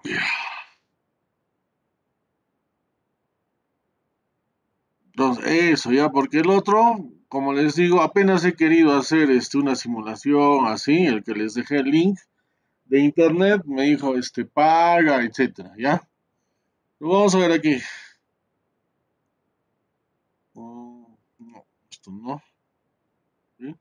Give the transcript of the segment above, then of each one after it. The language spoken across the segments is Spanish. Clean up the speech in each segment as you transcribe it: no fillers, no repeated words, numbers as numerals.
Entonces, eso ya, porque el otro, como les digo, apenas he querido hacer una simulación así, el que les dejé el link de internet, me dijo paga, etcétera, ¿ya? Lo vamos a ver aquí. No, esto no. ¿Sí?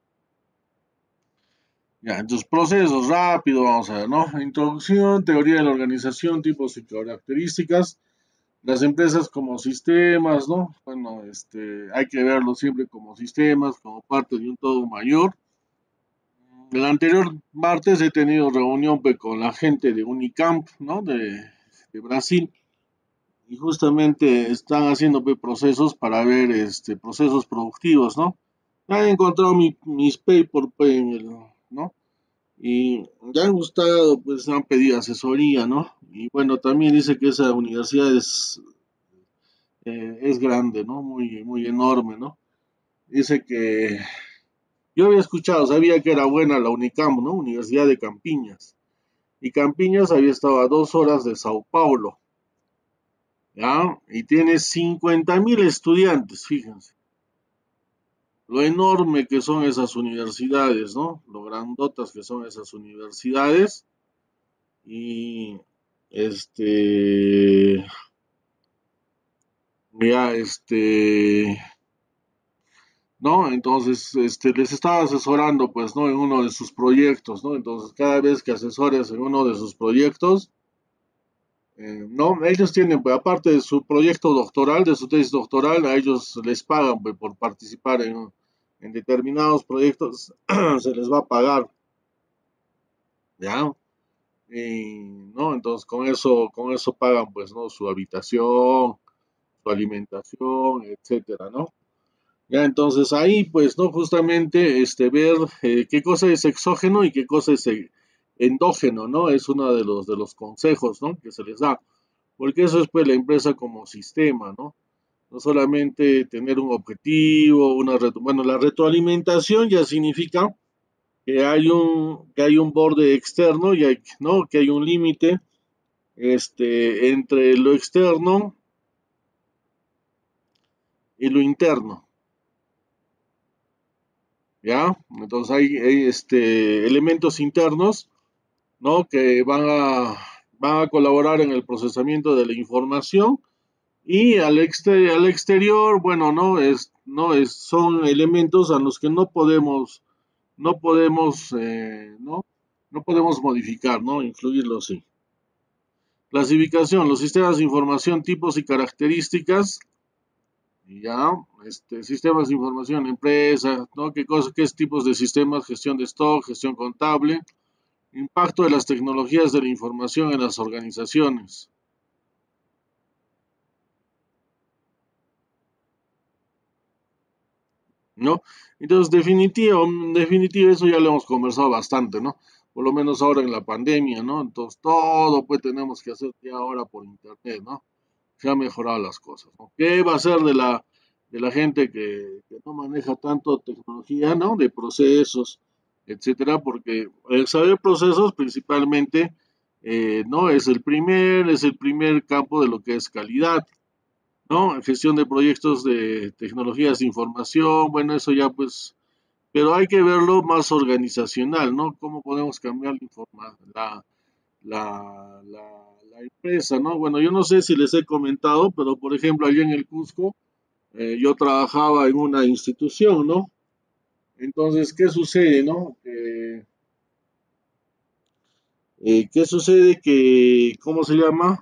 Ya, entonces procesos rápido, vamos a ver, ¿no? Introducción, teoría de la organización, tipos y características. Las empresas como sistemas, ¿no? Bueno, hay que verlo siempre como sistemas, como parte de un todo mayor. El anterior martes he tenido reunión pues, con la gente de Unicamp, ¿no? De Brasil, y justamente están haciendo pues, procesos para ver procesos productivos, ¿no? Han encontrado mis papers, pues, ¿no? Y ya han gustado, pues han pedido asesoría, ¿no? Y bueno, también dice que esa universidad es grande, ¿no? Muy, muy enorme, ¿no? Dice que yo había escuchado, sabía que era buena la Unicamp, ¿no? Universidad de Campiñas. Y Campiñas había estado a 2 horas de Sao Paulo, ¿ya? Y tiene 50.000 estudiantes, fíjense. Lo enorme que son esas universidades, ¿no? Lo grandotas que son esas universidades. Y este, ya, ¿no? Entonces, les estaba asesorando, pues, ¿no? En uno de sus proyectos, ¿no? Entonces, cada vez que asesores en uno de sus proyectos, no, ellos tienen, pues, aparte de su proyecto doctoral, de su tesis doctoral, a ellos les pagan, pues, por participar en determinados proyectos, se les va a pagar, ¿ya? Y, ¿no? Entonces, con eso pagan, pues, ¿no? Su habitación, su alimentación, etcétera, ¿no? Ya, entonces ahí, pues, ¿no? Justamente, ver qué cosa es exógeno y qué cosa es endógeno, ¿no? Es uno de los consejos, ¿no? Que se les da. Porque eso es, pues, la empresa como sistema, ¿no? No solamente tener un objetivo, bueno, la retroalimentación ya significa que hay un borde externo y hay, ¿no? Que hay un límite, entre lo externo y lo interno, ¿ya? Entonces hay elementos internos, ¿no? Que van a colaborar en el procesamiento de la información y al exterior, bueno, son elementos a los que no podemos modificar, ¿no? Influirlos, sí. Clasificación, los sistemas de información, tipos y características, y ya, sistemas de información, empresas, ¿no? ¿Qué tipos de sistemas? Gestión de stock, gestión contable, impacto de las tecnologías de la información en las organizaciones, ¿no? Entonces, definitivo, eso ya lo hemos conversado bastante, ¿no? Por lo menos ahora en la pandemia, ¿no? Entonces, todo pues tenemos que hacer ya ahora por internet, ¿no? Se han mejorado las cosas, ¿no? ¿Qué va a ser de la gente que no maneja tanto tecnología, ¿no? De procesos, etcétera, porque el saber procesos principalmente, ¿no? Es el primer campo de lo que es calidad, ¿no? Gestión de proyectos de tecnologías de información, bueno, eso ya pues, pero hay que verlo más organizacional, ¿no? ¿Cómo podemos cambiar la empresa, ¿no? Bueno, yo no sé si les he comentado, pero por ejemplo, allá en el Cusco, yo trabajaba en una institución, ¿no? Entonces, ¿qué sucede, no? ¿Qué sucede? ¿Cómo se llama?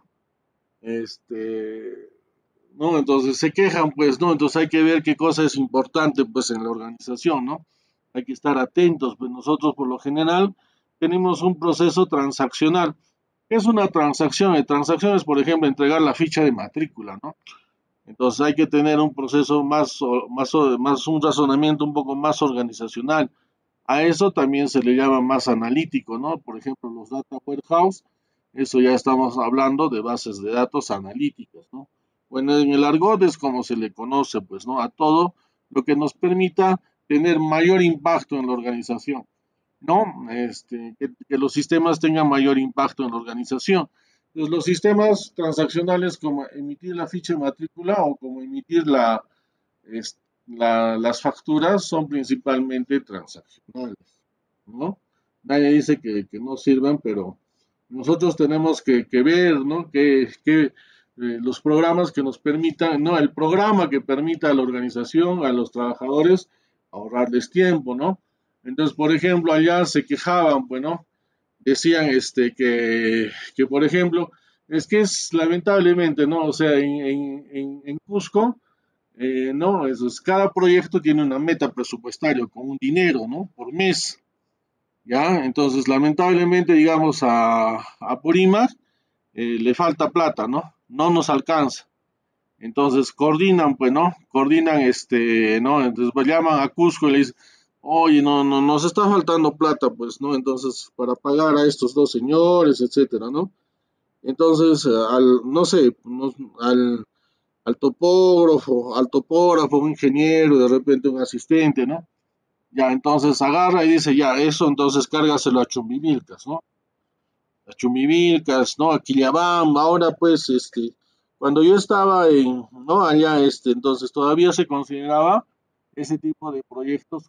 ¿No? Entonces se quejan, pues, ¿no? Entonces hay que ver qué cosa es importante, pues, en la organización, ¿no? Hay que estar atentos, pues nosotros por lo general tenemos un proceso transaccional. ¿Qué es una transacción? Transacción es, por ejemplo, entregar la ficha de matrícula, ¿no? Entonces hay que tener un proceso más un razonamiento un poco más organizacional. A eso también se le llama más analítico, ¿no? Por ejemplo, los data warehouse, eso ya estamos hablando de bases de datos analíticas, ¿no? Bueno, en el argot es como se le conoce, pues, ¿no? A todo lo que nos permita tener mayor impacto en la organización, ¿no? Que los sistemas tengan mayor impacto en la organización. Entonces, los sistemas transaccionales como emitir la ficha de matrícula o como emitir es- las facturas son principalmente transaccionales, ¿no? Nadie dice que no sirvan, pero nosotros tenemos que ver, ¿no? Que los programas que nos permitan, ¿no? El programa que permita a la organización, a los trabajadores, ahorrarles tiempo, ¿no? Entonces, por ejemplo, allá se quejaban, pues, ¿no? Decían que, por ejemplo, es que es lamentablemente, ¿no? O sea, en Cusco, ¿no? Cada proyecto tiene una meta presupuestaria con un dinero, ¿no? Por mes, ¿ya? Entonces, lamentablemente, digamos, a Purímac le falta plata, ¿no? No nos alcanza. Entonces, coordinan, pues, ¿no? Coordinan, ¿no? Entonces, llaman a Cusco y le dicen, oye, no, nos está faltando plata, pues, ¿no? Entonces, para pagar a estos dos señores, etcétera, ¿no? Entonces, no sé, al topógrafo, un ingeniero, de repente un asistente, ¿no? Ya, entonces agarra y dice, ya, eso entonces cárgaselo a Chumbivilcas, ¿no? A Chumbivilcas, ¿no? A Quillabamba, ahora pues, cuando yo estaba ¿no? Allá, entonces todavía se consideraba ese tipo de proyectos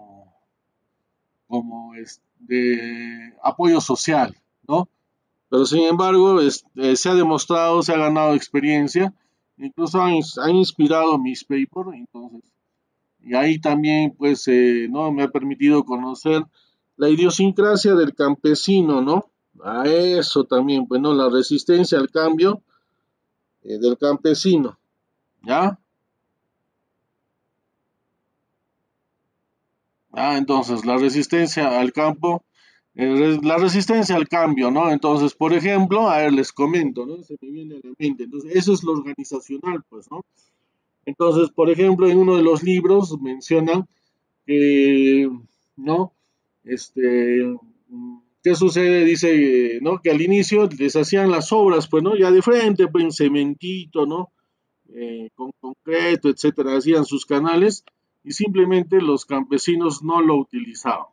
como de apoyo social, ¿no? Pero sin embargo, se ha demostrado, se ha ganado experiencia, incluso han inspirado mis papers, entonces, y ahí también, pues, ¿no? Me ha permitido conocer la idiosincrasia del campesino, ¿no? A eso también, pues, ¿no? La resistencia al cambio del campesino, ¿ya? Entonces, la resistencia al campo, la resistencia al cambio, ¿no? Entonces, por ejemplo, a ver, les comento, ¿no? Se me viene a la mente. Entonces, eso es lo organizacional, pues, ¿no? Entonces, por ejemplo, en uno de los libros mencionan que, ¿no? Este, ¿Qué sucede? Dice, ¿no? Que al inicio les hacían las obras, pues, ¿no? Ya de frente, pues, en cementito, ¿no? Con concreto, etcétera, hacían sus canales y simplemente los campesinos no lo utilizaban,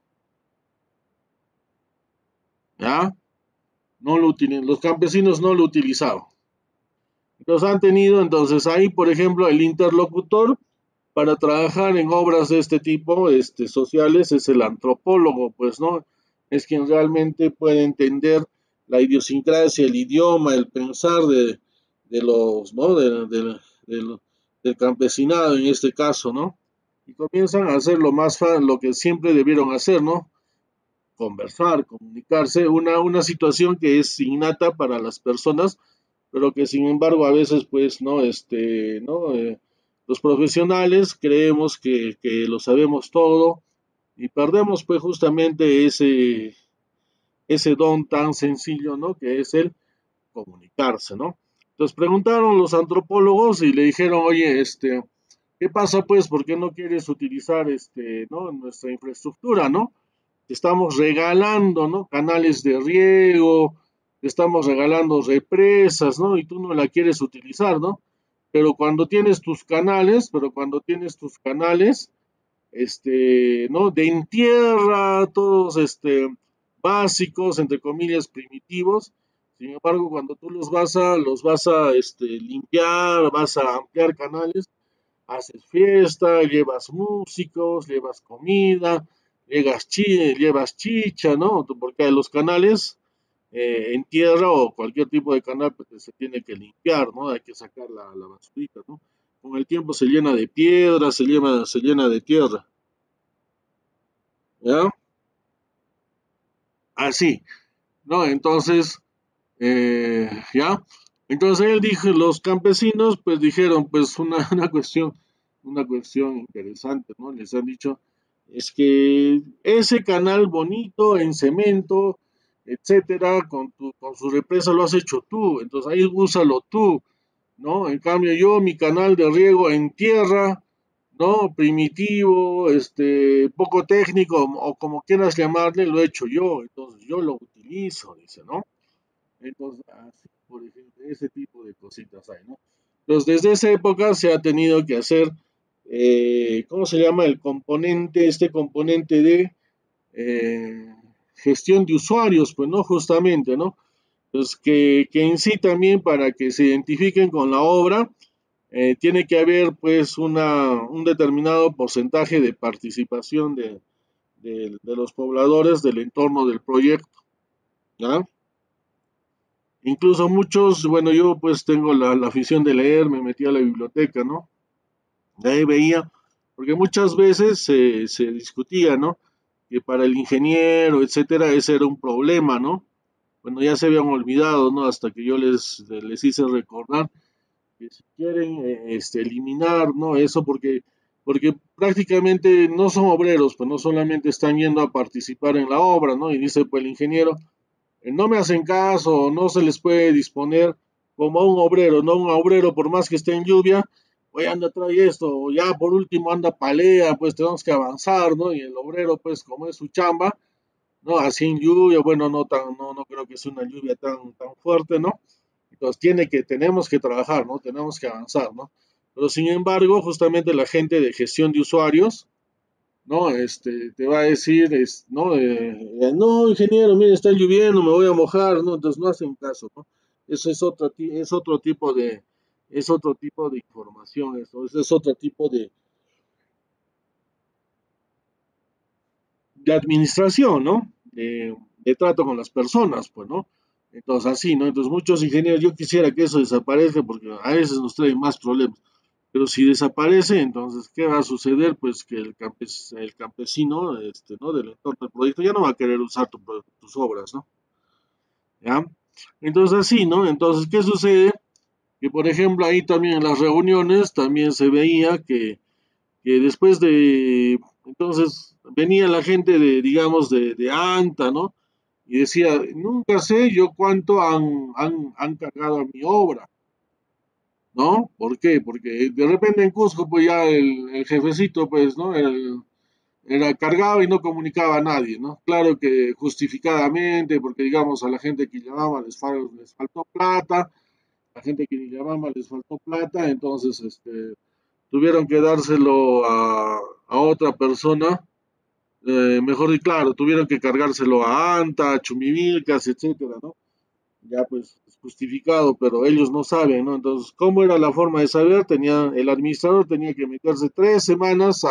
¿ya? Los campesinos no lo utilizaban. Entonces han tenido, entonces ahí, por ejemplo, el interlocutor para trabajar en obras de este tipo, sociales, es el antropólogo, pues, ¿no? Es quien realmente puede entender la idiosincrasia, el idioma, el pensar de los, ¿no? Del campesinado en este caso, ¿no? Y comienzan a hacer lo que siempre debieron hacer, ¿no? Conversar, comunicarse, una situación que es innata para las personas, pero que sin embargo a veces pues no, no, los profesionales creemos que lo sabemos todo y perdemos pues justamente ese don tan sencillo, ¿no? Que es el comunicarse, ¿no? Entonces preguntaron los antropólogos y le dijeron, oye, ¿qué pasa pues? ¿Por qué no quieres utilizar, ¿no? Nuestra infraestructura, ¿no? Te estamos regalando, ¿no? Canales de riego, te estamos regalando represas, ¿no? Y tú no la quieres utilizar, ¿no? Pero cuando tienes tus canales, ¿no? De en tierra, todos, básicos, entre comillas, primitivos. Sin embargo, cuando tú limpiar, vas a ampliar canales, haces fiesta, llevas músicos, llevas comida, llevas chicha, ¿no? Porque los canales en tierra o cualquier tipo de canal pues, se tiene que limpiar, ¿no? Hay que sacar la basurita, ¿no? Con el tiempo se llena de piedra, se llena de tierra, ¿ya? Así, ¿no? Entonces, ¿ya? Entonces él dijo, los campesinos pues dijeron pues una cuestión interesante, ¿no? Les han dicho, es que ese canal bonito en cemento, etcétera, con su represa lo has hecho tú, entonces ahí úsalo tú, ¿no? En cambio yo, mi canal de riego en tierra, ¿no? Primitivo, poco técnico, o como quieras llamarle, lo he hecho yo, entonces yo lo utilizo, dice, ¿no? Entonces, así, por ejemplo, ese tipo de cositas hay, ¿no? Entonces, desde esa época se ha tenido que hacer, ¿cómo se llama? Este componente de gestión de usuarios, pues, ¿no? Justamente, ¿no? Pues que en sí también para que se identifiquen con la obra, tiene que haber pues un determinado porcentaje de participación de los pobladores del entorno del proyecto, ¿ya? Incluso muchos, bueno, yo pues tengo la afición de leer, me metí a la biblioteca, ¿no? De ahí veía, porque muchas veces se discutía, ¿no? Que para el ingeniero, etcétera, ese era un problema, ¿no? Bueno, ya se habían olvidado, ¿no? Hasta que yo les hice recordar que si quieren eliminar, ¿no? Eso porque prácticamente no son obreros, pues no solamente están yendo a participar en la obra, ¿no? Y dice pues el ingeniero, no me hacen caso, no se les puede disponer como a un obrero, no un obrero por más que esté en lluvia, oye anda trae esto, o ya por último anda palea, pues tenemos que avanzar, ¿no? Y el obrero pues como es su chamba, ¿no? Así en lluvia, bueno, no creo que sea una lluvia tan fuerte, ¿no? Entonces tenemos que trabajar, ¿no? Tenemos que avanzar, ¿no? Pero sin embargo, justamente la gente de gestión de usuarios, ¿no? Te va a decir, ¿no? No, ingeniero, mire, está lloviendo, me voy a mojar, ¿no? Entonces no hacen caso, ¿no? Eso es otro tipo de información, eso es otro tipo de administración, ¿no? De trato con las personas, pues, ¿no? Entonces, así, ¿no? Entonces, muchos ingenieros, yo quisiera que eso desaparezca porque a veces nos trae más problemas. Pero si desaparece, entonces, ¿qué va a suceder? Pues que el campesino, ¿no? Del entorno del proyecto ya no va a querer usar tus obras, ¿no? ¿Ya? Entonces, así, ¿no? Entonces, ¿qué sucede? Que, por ejemplo, ahí también en las reuniones también se veía que después entonces, venía la gente digamos, de ANTA, ¿no? Y decía, nunca sé yo cuánto han cargado a mi obra, ¿no? ¿Por qué? Porque de repente en Cusco, pues ya el jefecito, pues, ¿no? Era cargado y no comunicaba a nadie, ¿no? Claro que justificadamente, porque digamos a la gente que llamaba les faltó plata, la gente que llamaba les faltó plata, entonces tuvieron que dárselo a otra persona, mejor y claro, tuvieron que cargárselo a Anta, a Chumimilcas, etcétera, ¿no? Ya pues es justificado, pero ellos no saben, ¿no? Entonces, ¿cómo era la forma de saber? El administrador tenía que meterse 3 semanas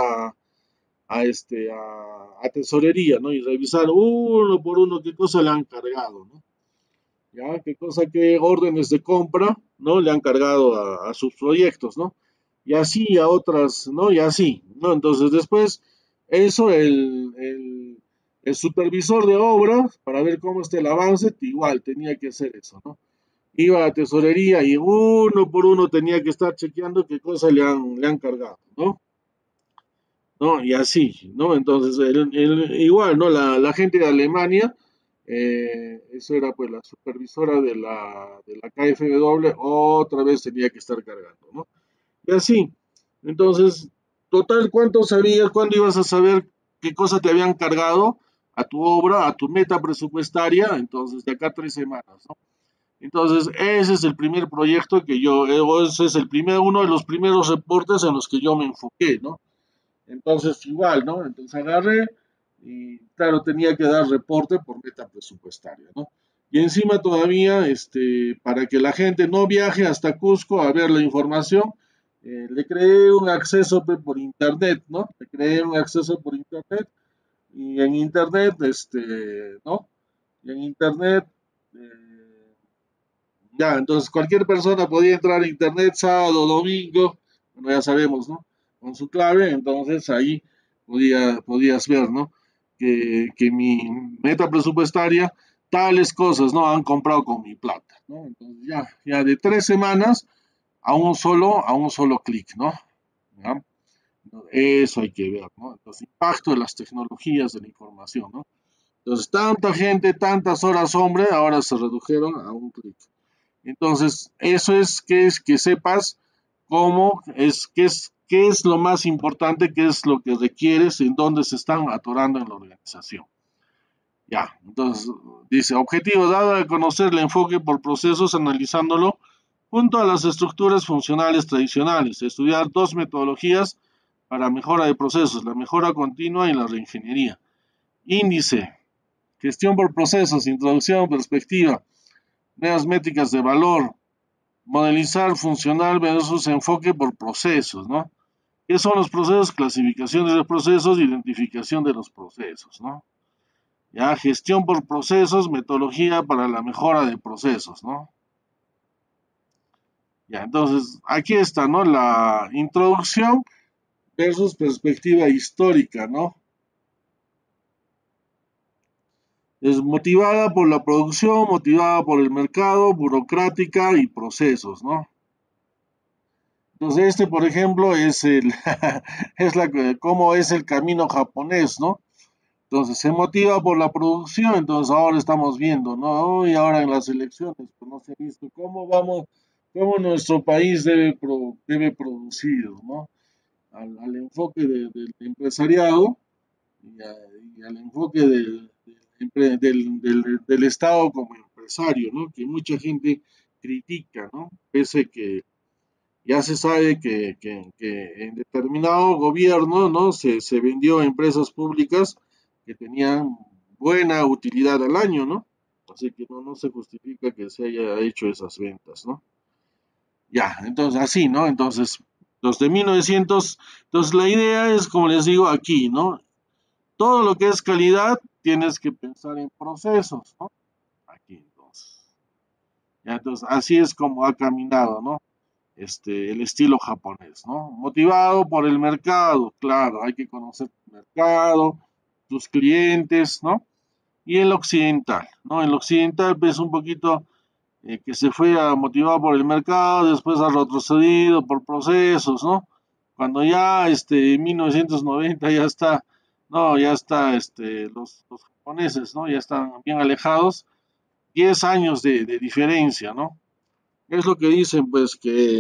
a tesorería, ¿no? Y revisar uno por uno qué cosa le han cargado, ¿no? Ya, qué cosa, qué órdenes de compra, ¿no? Le han cargado a sus proyectos, ¿no? Y así a otras, ¿no? Y así, ¿no? Entonces después, eso, el supervisor de obras, para ver cómo está el avance, igual tenía que hacer eso, ¿no? Iba a la tesorería y uno por uno tenía que estar chequeando qué cosa le han cargado, ¿no? ¿No? Y así, ¿no? Entonces, igual, ¿no? La gente de Alemania, eso era pues la supervisora de la KfW, otra vez tenía que estar cargando, ¿no? Y así, entonces, total, ¿cuánto sabías, cuándo ibas a saber qué cosa te habían cargado a tu obra, a tu meta presupuestaria? Entonces, de acá a 3 semanas, ¿no? Entonces, ese es el primer proyecto o ese es uno de los primeros reportes en los que yo me enfoqué, ¿no? Entonces, igual, ¿no? Entonces agarré y, claro, tenía que dar reporte por meta presupuestaria, ¿no? Y encima todavía, para que la gente no viaje hasta Cusco a ver la información, le creé un acceso por internet, ¿no? Le creé un acceso por internet y en internet, ¿no? Y en internet, eh, ya, entonces cualquier persona podía entrar a internet sábado, domingo, bueno, ya sabemos, ¿no? Con su clave, entonces ahí podías ver, ¿no? Que mi meta presupuestaria, tales cosas, ¿no? Han comprado con mi plata, ¿no? Entonces ya de 3 semanas a un solo clic, ¿no? ¿Ya? Eso hay que ver, ¿no? Entonces, impacto de las tecnologías de la información, ¿no? Entonces, tanta gente, tantas horas, hombre, ahora se redujeron a un clic. Entonces, eso es que sepas qué es lo más importante, qué es lo que requieres, en dónde se están atorando en la organización. Ya, entonces dice, objetivo dado a conocer el enfoque por procesos analizándolo junto a las estructuras funcionales tradicionales, estudiar dos metodologías para mejora de procesos, la mejora continua y la reingeniería. Índice, gestión por procesos, introducción, perspectiva. Nuevas métricas de valor, modelizar funcional versus enfoque por procesos, ¿no? ¿Qué son los procesos? Clasificación de los procesos, identificación de los procesos, ¿no? Ya, gestión por procesos, metodología para la mejora de procesos, ¿no? Ya, entonces, aquí está, ¿no? La introducción versus perspectiva histórica, ¿no? Es motivada por la producción, motivada por el mercado, burocrática y procesos, ¿no? Entonces, este, por ejemplo, es cómo es el camino japonés, ¿no? Entonces, se motiva por la producción, entonces ahora estamos viendo, ¿no? Y ahora en las elecciones, pues no se ha visto cómo nuestro país debe producir, ¿no? Al enfoque del empresariado y al enfoque del Estado como empresario, ¿no? Que mucha gente critica, ¿no? Pese que ya se sabe que en determinado gobierno, ¿no? Se vendió a empresas públicas que tenían buena utilidad al año, ¿no? Así que no se justifica que se haya hecho esas ventas, ¿no? Ya, entonces así, ¿no? Entonces, los de 1900, entonces la idea es, como les digo aquí, ¿no? Todo lo que es calidad, tienes que pensar en procesos, ¿no? Aquí, entonces. Ya, entonces, así es como ha caminado, ¿no? El estilo japonés, ¿no? Motivado por el mercado, claro, hay que conocer el mercado, tus clientes, ¿no? Y el occidental, ¿no? El occidental es un poquito que se fue motivado por el mercado, después ha retrocedido por procesos, ¿no? Cuando ya, en 1990 ya está, no, ya está, los japoneses, ¿no? Ya están bien alejados, 10 años de diferencia, ¿no? Es lo que dicen, pues,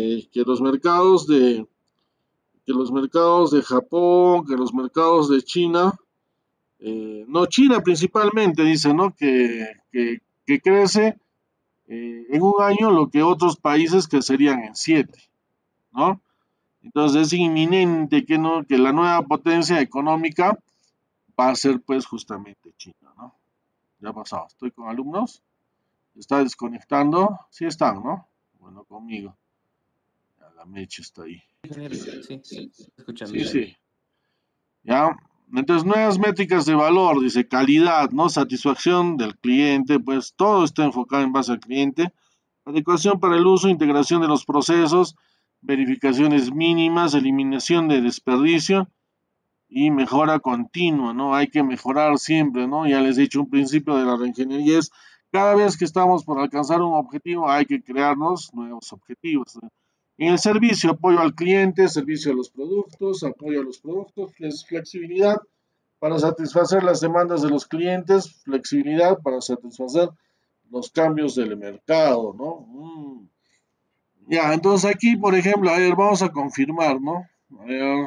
que los mercados de Japón, que los mercados de China, no China principalmente, dicen, ¿no? Que crece en un año lo que otros países crecerían en 7, ¿no? Entonces es inminente que, no, que la nueva potencia económica va a ser pues justamente China, ¿no? Ya ha pasado, estoy con alumnos, está desconectando, sí están, ¿no? Bueno, conmigo, ya la mecha está ahí. Ingeniero, sí, escuchando. Sí, sí. ¿Ya? Entonces, nuevas métricas de valor, dice calidad, ¿no? Satisfacción del cliente, pues todo está enfocado en base al cliente. Adecuación para el uso, integración de los procesos, verificaciones mínimas, eliminación de desperdicio y mejora continua, ¿no? Hay que mejorar siempre, ¿no? Ya les he dicho, un principio de la reingeniería es cada vez que estamos por alcanzar un objetivo, hay que crearnos nuevos objetivos, ¿no? En el servicio, apoyo al cliente, servicio a los productos, apoyo a los productos, flexibilidad para satisfacer las demandas de los clientes, flexibilidad para satisfacer los cambios del mercado, ¿no? Ya, entonces aquí, por ejemplo, a ver, vamos a confirmar, ¿no? A ver,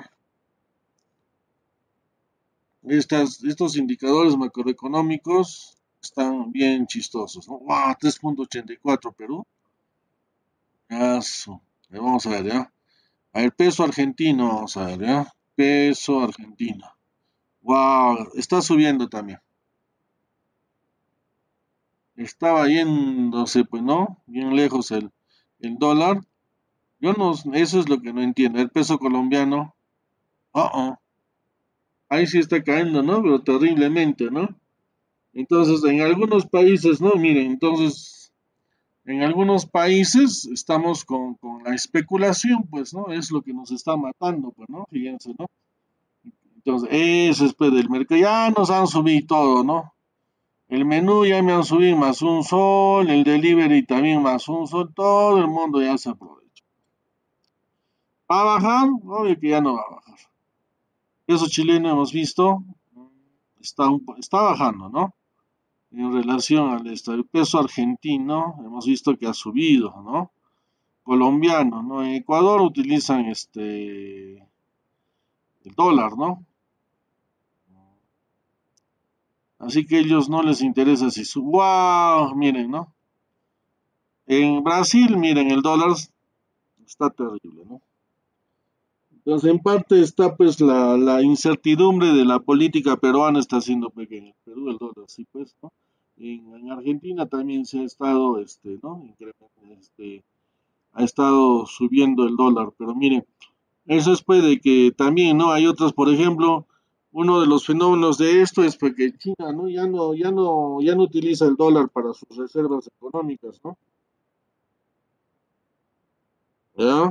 estos indicadores macroeconómicos están bien chistosos, ¿no? ¡Wow! 3.84 Perú. Eso. Vamos a ver, ¿ya? A ver, peso argentino, vamos a ver, ¿ya? Peso argentino. ¡Wow! Está subiendo también. Estaba yéndose, pues, ¿no? Bien lejos el dólar. Yo no, eso es lo que no entiendo. El peso colombiano, ahí sí está cayendo, ¿no? Pero terriblemente, ¿no? Entonces, en algunos países, ¿no? Miren, entonces, en algunos países estamos con la especulación, pues, ¿no? Es lo que nos está matando, pues, ¿no? Fíjense, ¿no? Entonces, eso es pues del mercado. Ya nos han subido todo, ¿no? El menú ya me han subido más un sol, el delivery también más un sol, todo el mundo ya se aprovecha. ¿Va a bajar? Obvio que ya no va a bajar. Peso chileno hemos visto, está bajando, ¿no? En relación al peso argentino, hemos visto que ha subido, ¿no? Colombiano, ¿no? En Ecuador utilizan el dólar, ¿no? Así que a ellos no les interesa si su, wow, miren, ¿no? En Brasil, miren, el dólar está terrible, ¿no? Entonces, en parte está pues la incertidumbre de la política peruana está siendo pequeña. Perú, el dólar, sí, pues, ¿no? en Argentina también se ha estado, ¿no? Ha estado subiendo el dólar, pero miren, eso es pues de que también, ¿no? Hay otros, por ejemplo, uno de los fenómenos de esto es porque China, ¿no? Ya no utiliza el dólar para sus reservas económicas, ¿no? ¿Ya?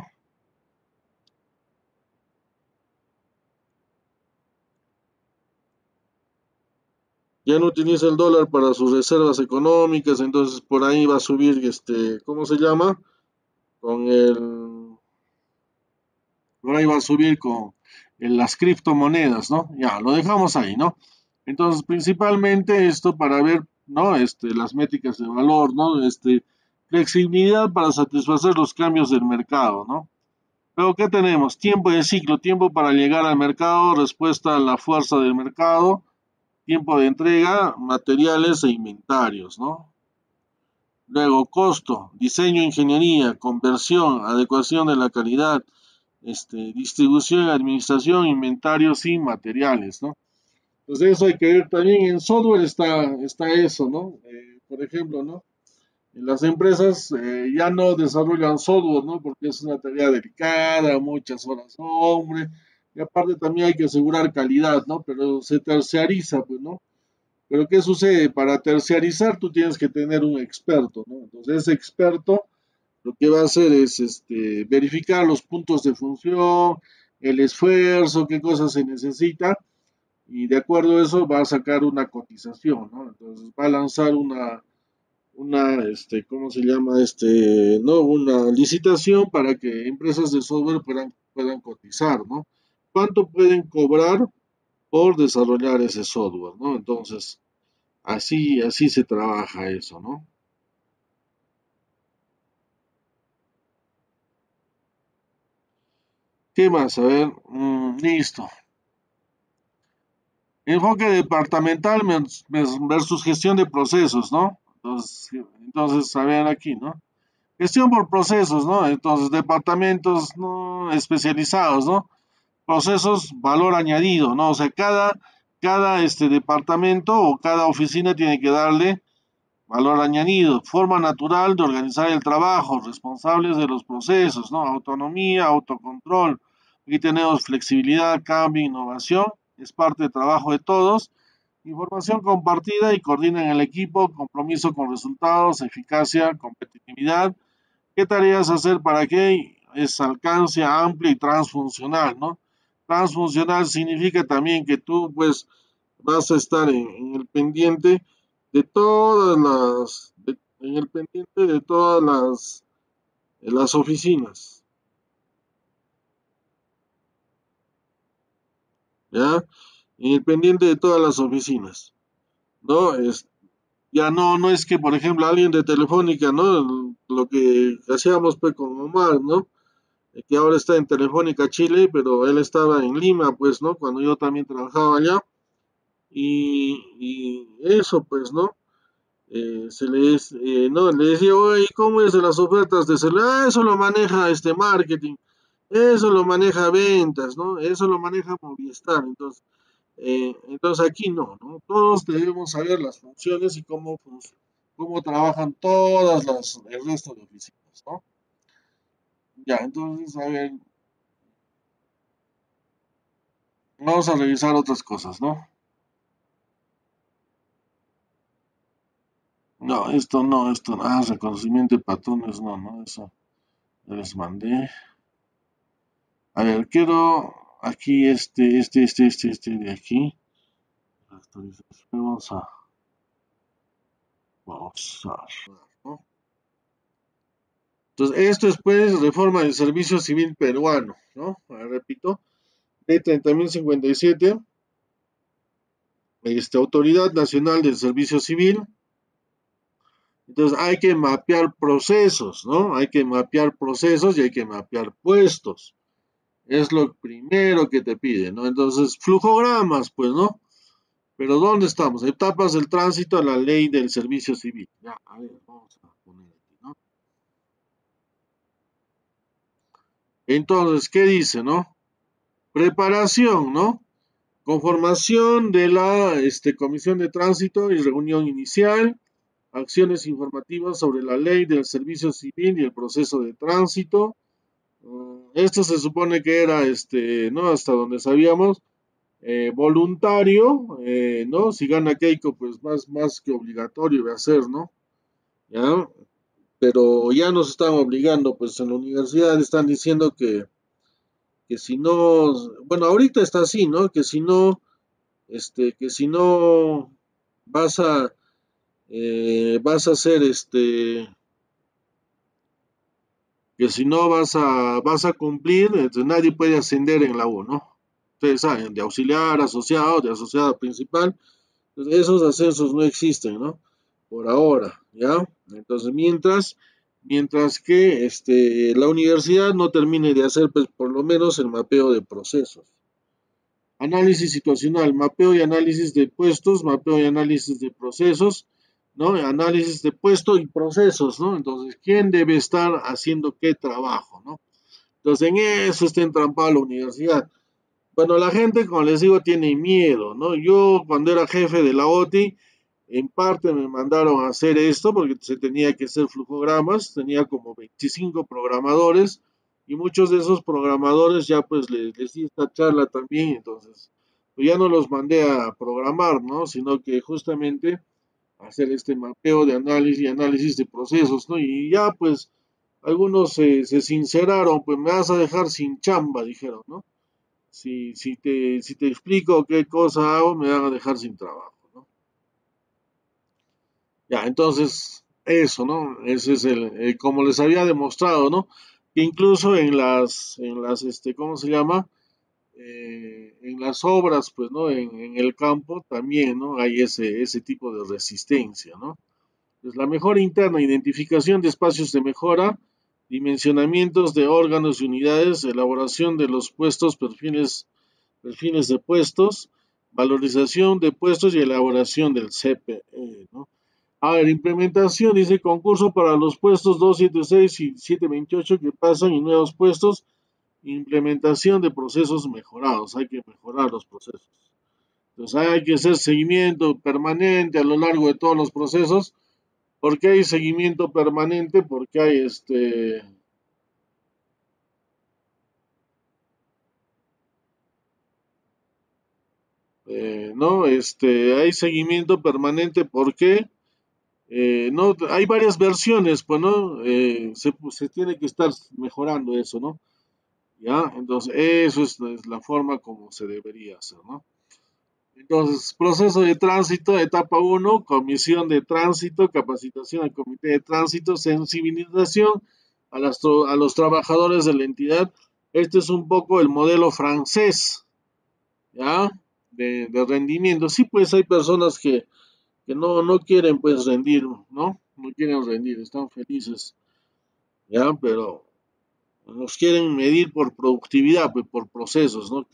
Ya no utiliza el dólar para sus reservas económicas, entonces por ahí va a subir, ¿cómo se llama? Con el, por ahí va a subir con las criptomonedas, ¿no? Ya, lo dejamos ahí, ¿no? Entonces, principalmente esto para ver, ¿no? Las métricas de valor, ¿no? Flexibilidad para satisfacer los cambios del mercado, ¿no? Luego, ¿qué tenemos? Tiempo de ciclo, tiempo para llegar al mercado, respuesta a la fuerza del mercado, tiempo de entrega, materiales e inventarios, ¿no? Luego, costo, diseño, ingeniería, conversión, adecuación de la calidad, distribución, administración, inventarios y materiales, ¿no? Entonces eso hay que ver también en software está eso, ¿no? Por ejemplo, ¿no? Las empresas ya no desarrollan software, ¿no? Porque es una tarea delicada, muchas horas hombre, y aparte también hay que asegurar calidad, ¿no? Pero se terciariza, pues, ¿no? Pero ¿qué sucede? Para terciarizar tú tienes que tener un experto, ¿no? Entonces ese experto lo que va a hacer es verificar los puntos de función, el esfuerzo, qué cosas se necesita, y de acuerdo a eso va a sacar una cotización, ¿no? Entonces va a lanzar ¿cómo se llama? ¿No? Una licitación para que empresas de software puedan cotizar, ¿no? ¿Cuánto pueden cobrar por desarrollar ese software, ¿no? Entonces, así se trabaja eso, ¿no? ¿Qué más? A ver, listo. Enfoque departamental versus gestión de procesos, ¿no? Entonces, a ver aquí, ¿no? Gestión por procesos, ¿no? Entonces, departamentos no especializados, ¿no? Procesos, valor añadido, ¿no? O sea, cada departamento o cada oficina tiene que darle valor añadido, forma natural de organizar el trabajo, responsables de los procesos, ¿no? Autonomía, autocontrol. Aquí tenemos flexibilidad, cambio, innovación, es parte del trabajo de todos. Información compartida y coordina en el equipo, compromiso con resultados, eficacia, competitividad. ¿Qué tareas hacer para qué? Es alcance amplio y transfuncional, ¿no? Transfuncional significa también que tú, pues, vas a estar en el pendiente de en el pendiente de todas las oficinas, ¿ya? En el pendiente de todas las oficinas, ¿no? Ya no es que, por ejemplo, alguien de Telefónica, ¿no? Lo que hacíamos pues con Omar, ¿no? Que ahora está en Telefónica Chile, pero él estaba en Lima, pues, ¿no? Cuando yo también trabajaba allá. Y eso, pues, ¿no? No, le decía, oye, ¿cómo es de las ofertas de celular? Ah, eso lo maneja este marketing, eso lo maneja ventas, ¿no? Eso lo maneja Movistar. Entonces aquí no, todos debemos saber las funciones y cómo trabajan el resto de oficinas, ¿no? Ya, entonces, a ver, vamos a revisar otras cosas, ¿no? No, reconocimiento de patrones, no, eso ya les mandé. A ver, quiero aquí de aquí. Actualización, vamos a, ¿no? Entonces, esto es pues reforma del servicio civil peruano, ¿no? A ver, repito, ley 30.057, Autoridad Nacional del Servicio Civil. Entonces, hay que mapear procesos, ¿no? Hay que mapear procesos y hay que mapear puestos. Es lo primero que te piden, ¿no? Entonces, flujogramas, pues, ¿no? Pero ¿dónde estamos? Etapas del tránsito a la ley del servicio civil. Ya, a ver, vamos a poner aquí, ¿no? Entonces, ¿qué dice, no? Preparación, ¿no? Conformación de la Comisión de Tránsito y reunión inicial, acciones informativas sobre la ley del servicio civil y el proceso de tránsito. Esto se supone que era, ¿no? Hasta donde sabíamos, voluntario, ¿no? Si gana Keiko, pues más que obligatorio de hacer, ¿no? ¿Ya? Pero ya nos están obligando, pues en la universidad están diciendo que si no, bueno, ahorita está así, ¿no? Que si no vas vas a hacer, que si no vas a cumplir, entonces nadie puede ascender en la U, ¿no? Ustedes saben, de auxiliar, asociado, de asociado principal, entonces esos ascensos no existen, ¿no? Por ahora, ¿ya? Entonces, mientras que la universidad no termine de hacer, pues, por lo menos el mapeo de procesos. Análisis situacional, mapeo y análisis de puestos, mapeo y análisis de procesos, ¿no? Análisis de puesto y procesos, ¿no? Entonces, ¿quién debe estar haciendo qué trabajo, ¿no? Entonces, en eso está entrampada la universidad. Bueno, la gente, como les digo, tiene miedo, ¿no? Yo, cuando era jefe de la OTI, en parte me mandaron a hacer esto porque se tenía que hacer flujogramas, tenía como 25 programadores y muchos de esos programadores ya pues les di esta charla también, entonces pues ya no los mandé a programar, ¿no? Sino que justamente hacer este mapeo de análisis y análisis de procesos, ¿no? Y ya pues algunos se sinceraron, pues me vas a dejar sin chamba, dijeron, ¿no? Si te explico qué cosa hago, me van a dejar sin trabajo, ¿no? Ya, entonces, eso, ¿no? Ese es como les había demostrado, ¿no? Que incluso ¿cómo se llama? En las obras, pues, ¿no? En el campo también, ¿no? Hay ese tipo de resistencia, ¿no? Pues la mejora interna, identificación de espacios de mejora, dimensionamientos de órganos y unidades, elaboración de los puestos, perfiles de puestos, valorización de puestos y elaboración del CPE, ¿no? A ver, implementación, dice concurso para los puestos 276 y 728 que pasan y nuevos puestos. Implementación de procesos mejorados. Hay que mejorar los procesos. Entonces hay que hacer seguimiento permanente a lo largo de todos los procesos. ¿Por qué hay seguimiento permanente? Porque hay no, hay seguimiento permanente porque no, hay varias versiones, pues, ¿no? Se tiene que estar mejorando eso, ¿no? ¿Ya? Entonces, eso es la forma como se debería hacer, ¿no? Entonces, proceso de tránsito, etapa uno, comisión de tránsito, capacitación al comité de tránsito, sensibilización a los trabajadores de la entidad. Este es un poco el modelo francés, ¿ya? De rendimiento. Sí, pues hay personas que no quieren pues rendir, ¿no? No quieren rendir, están felices, ¿ya? Pero nos quieren medir por productividad, pues, por procesos, ¿no?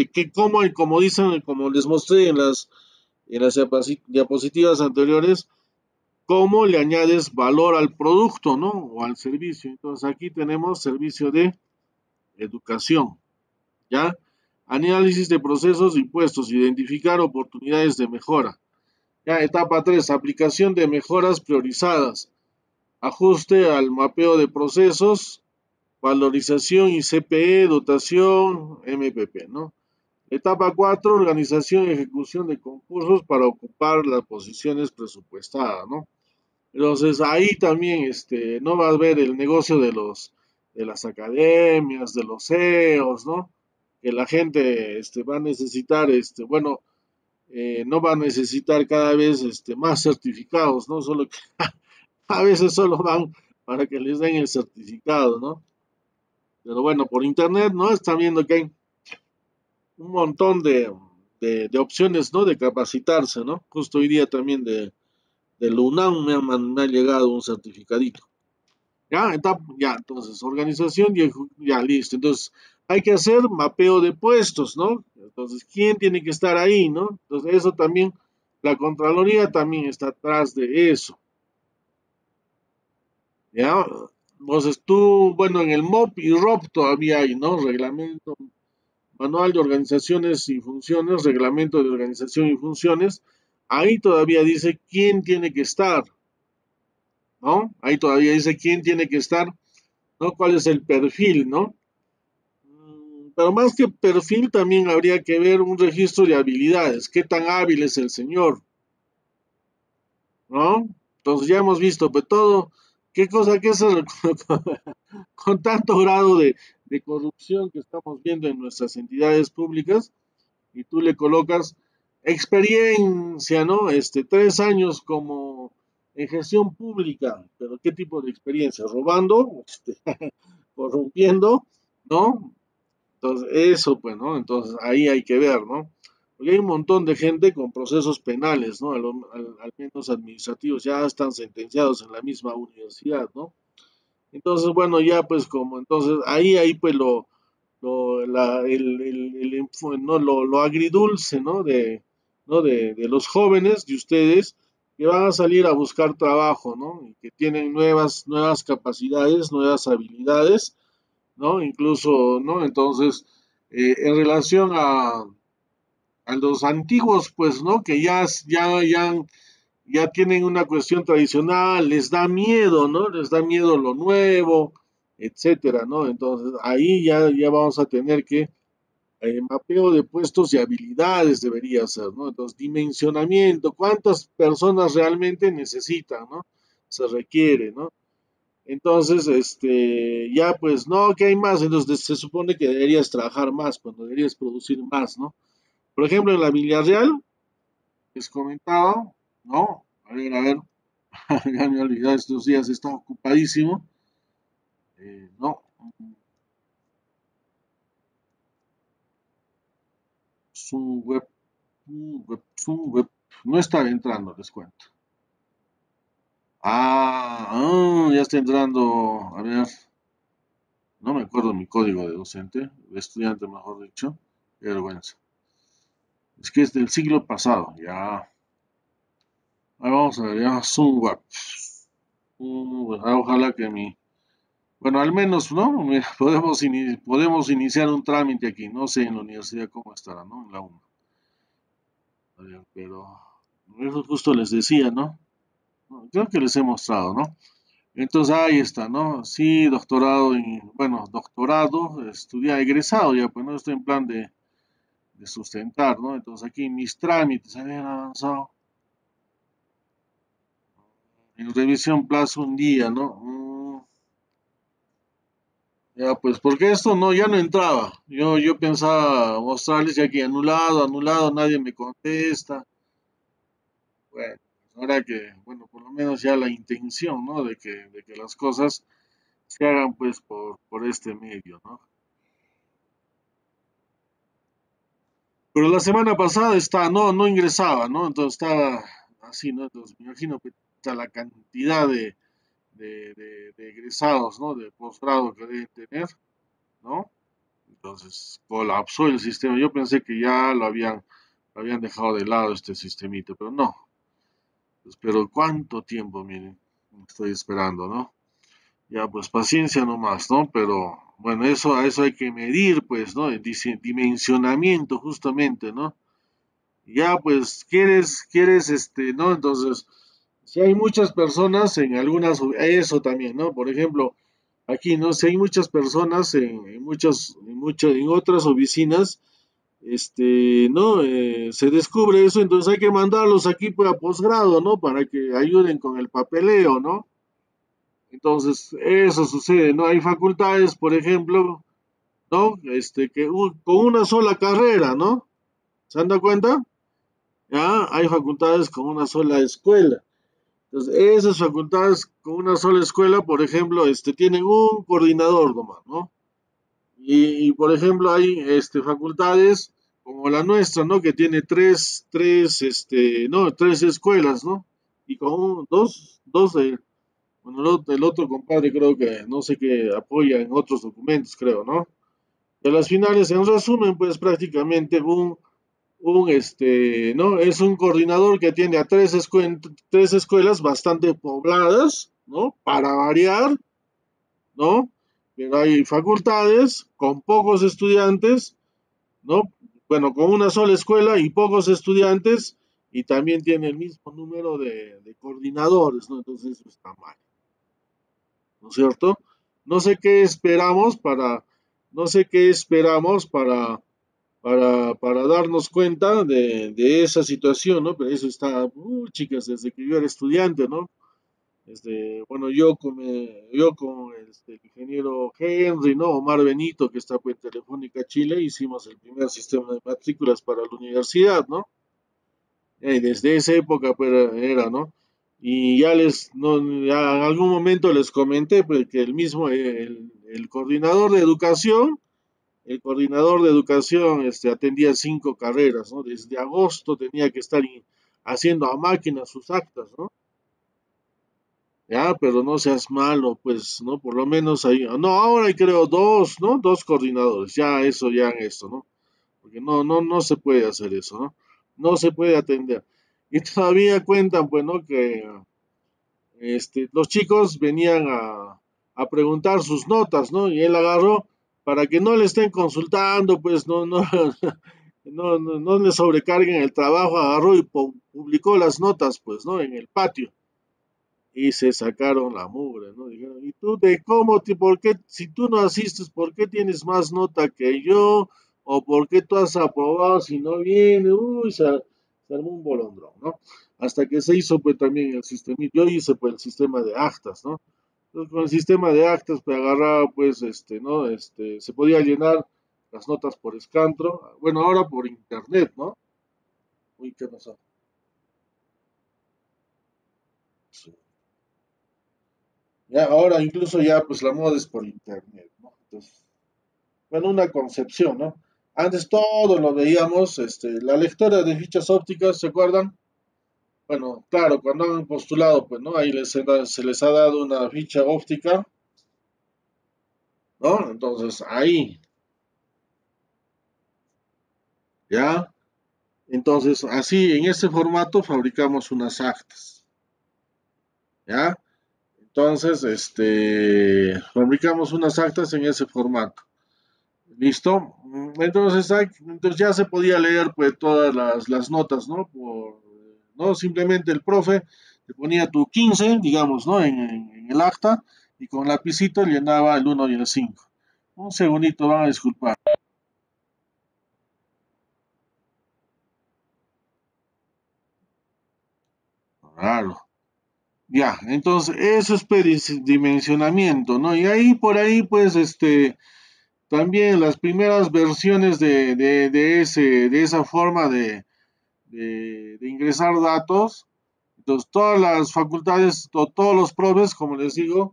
Como dicen, como les mostré en las diapositivas anteriores, cómo le añades valor al producto, ¿no? O al servicio. Entonces aquí tenemos servicio de educación, ¿ya? Análisis de procesos y puestos, identificar oportunidades de mejora. Ya, etapa 3, aplicación de mejoras priorizadas, ajuste al mapeo de procesos, valorización y CPE, dotación, MPP, ¿no? Etapa 4, organización y ejecución de concursos para ocupar las posiciones presupuestadas, ¿no? Entonces ahí también no va a haber el negocio de las academias, de los CEOs, ¿no? Que la gente va a necesitar, bueno, no va a necesitar cada vez más certificados, ¿no? Solo que a veces solo van para que les den el certificado, ¿no? Pero bueno, por internet, ¿no? Están viendo que hay un montón de opciones, ¿no? De capacitarse, ¿no? Justo hoy día también del UNAM me ha llegado un certificadito. Ya, ya, entonces, organización y ya, listo. Entonces, hay que hacer mapeo de puestos, ¿no? Entonces, ¿quién tiene que estar ahí, no? Entonces, eso también, la Contraloría también está atrás de eso, ¿ya? Entonces, tú, bueno, en el MOP y ROP todavía hay, ¿no? Reglamento Manual de Organizaciones y Funciones, Reglamento de Organización y Funciones, ahí todavía dice quién tiene que estar, ¿no? Ahí todavía dice quién tiene que estar, ¿no? ¿Cuál es el perfil, ¿no? Pero más que perfil, también habría que ver un registro de habilidades. ¿Qué tan hábil es el señor? ¿No? Entonces ya hemos visto, pues todo, qué cosa que es con tanto grado de corrupción que estamos viendo en nuestras entidades públicas, y tú le colocas experiencia, ¿no? 3 años como en gestión pública, pero ¿qué tipo de experiencia? ¿Robando? ¿Corrompiendo? ¿No? Entonces, eso, pues, ¿no? Entonces, ahí hay que ver, ¿no? Porque hay un montón de gente con procesos penales, ¿no? Al menos administrativos, ya están sentenciados en la misma universidad, ¿no? Entonces, bueno, ya pues como, entonces, ahí pues ¿no? Lo agridulce, ¿no? De los jóvenes, de ustedes, que van a salir a buscar trabajo, ¿no? Y que tienen nuevas capacidades, nuevas habilidades, ¿no? Incluso, ¿no? Entonces, en relación a los antiguos, pues, ¿no? Que ya tienen una cuestión tradicional, les da miedo, ¿no? Les da miedo lo nuevo, etcétera, ¿no? Entonces, ahí ya vamos a tener que mapeo de puestos y habilidades debería ser, ¿no? Entonces, dimensionamiento, ¿cuántas personas realmente necesitan, ¿no? Se requiere, ¿no? Entonces, ya pues, no, que hay más, entonces se supone que deberías trabajar más, cuando deberías producir más, ¿no? Por ejemplo, en la Villarreal, les comentaba, ¿no? A ver, ya me he olvidado estos días, he estado ocupadísimo, no, su web, no estaba entrando, les cuento. Ya está entrando, a ver, no me acuerdo mi código de docente, de estudiante, mejor dicho, qué vergüenza. Es que es del siglo pasado, ya. Ahí vamos a ver, ya, Zoomweb. Ojalá que bueno, al menos, ¿no? Podemos iniciar un trámite aquí, no sé en la universidad cómo estará, ¿no? En la UNA. Pero eso justo les decía, ¿no? No, creo que les he mostrado, ¿no? Entonces ahí está, ¿no? Sí, doctorado, bueno, doctorado, estudiar, egresado ya, pues no estoy en plan de sustentar, ¿no? Entonces aquí mis trámites habían avanzado. En revisión plazo un día, ¿no? Ya, pues, porque esto no, ya no entraba. Yo pensaba mostrarles ya que anulado, anulado, nadie me contesta. Bueno, pues ahora que, bueno, por lo menos ya la intención, ¿no? De que las cosas se hagan, pues, por este medio, ¿no? Pero la semana pasada no ingresaba, ¿no? Entonces estaba así, ¿no? Entonces me imagino que la cantidad de egresados, ¿no? De posgrado que deben tener, ¿no? Entonces colapsó el sistema. Yo pensé que ya lo habían dejado de lado este sistemita, pero no. Pues, pero cuánto tiempo, miren, estoy esperando, ¿no? Ya, pues paciencia nomás, ¿no? Pero bueno, a eso hay que medir, pues, ¿no? Dice dimensionamiento, justamente, ¿no? Ya, pues, quieres, ¿no? Entonces, si hay muchas personas en eso también, ¿no? Por ejemplo, aquí, ¿no? Si hay muchas personas en otras oficinas, ¿no? Se descubre eso, entonces hay que mandarlos aquí para posgrado, ¿no? Para que ayuden con el papeleo, ¿no? Entonces, eso sucede, ¿no? Hay facultades, por ejemplo, ¿no? Con una sola carrera, ¿no? ¿Se han dado cuenta? Ya, hay facultades con una sola escuela. Entonces, esas facultades con una sola escuela, por ejemplo, tienen un coordinador nomás, ¿no? Por ejemplo, hay facultades como la nuestra, ¿no? Que tiene no, tres escuelas, ¿no? Y con dos bueno, el otro compadre creo que no sé qué apoya en otros documentos, creo, ¿no? De las finales, en resumen, pues prácticamente ¿no? Es un coordinador que tiene a tres escuelas bastante pobladas, ¿no? Para variar, ¿no? Pero hay facultades con pocos estudiantes, ¿no? Bueno, con una sola escuela y pocos estudiantes y también tiene el mismo número de coordinadores, ¿no? Entonces eso está mal, ¿no es cierto? No sé qué esperamos para, no sé qué esperamos para darnos cuenta de esa situación, ¿no? Pero eso está, chicas, desde que yo era estudiante, ¿no? Bueno, yo con el ingeniero Henry, ¿no? Omar Benito, que está pues, en Telefónica Chile, hicimos el primer sistema de matrículas para la universidad, ¿no? Y desde esa época pues, ¿no? Y no, ya en algún momento les comenté pues, que el coordinador de educación, atendía 5 carreras, ¿no? Desde agosto tenía que estar haciendo a máquina sus actas, ¿no? Ya, pero no seas malo, pues, ¿no? Por lo menos ahí, no, ahora hay creo dos, ¿no? Dos coordinadores, ya eso, ya en esto, ¿no? Porque no se puede hacer eso, ¿no? No se puede atender. Y todavía cuentan, pues, ¿no? Que los chicos venían a preguntar sus notas, ¿no? Y él agarró para que no le estén consultando, pues, no le sobrecarguen el trabajo, agarró y publicó las notas, pues, ¿no? En el patio y se sacaron la mugre, ¿no? Dijeron, ¿y tú de cómo, por qué, si tú no asistes, por qué tienes más nota que yo? ¿O por qué tú has aprobado si no viene? Uy, se armó un bolondrón, ¿no? Hasta que se hizo pues también el sistema, yo hice pues el sistema de actas, ¿no? Entonces con el sistema de actas pues agarraba pues ¿no? Se podía llenar las notas por escantro, bueno, ahora por internet, ¿no? Uy, ¿qué pasó? Sí. Ya, ahora incluso ya pues la moda es por internet, ¿no? Entonces, bueno, una concepción, ¿no? Antes todo lo veíamos, la lectora de fichas ópticas, ¿se acuerdan? Bueno, claro, cuando han postulado, pues, ¿no? Ahí se les ha dado una ficha óptica, ¿no? Entonces, ahí, ¿ya? Entonces, así, en ese formato fabricamos unas actas, ¿ya? Entonces, fabricamos unas actas en ese formato. ¿Listo? Entonces ya se podía leer pues todas las notas, ¿no? ¿no? Simplemente el profe te ponía tu 15, digamos, ¿no? En el acta y con lapicito llenaba el 1 y el 5. Un segundito, van a disculpar. Claro. Ya, entonces eso es dimensionamiento, ¿no? Y ahí por ahí, pues, también las primeras versiones de esa forma de ingresar datos. Entonces, todas las facultades, todos los profes, como les digo,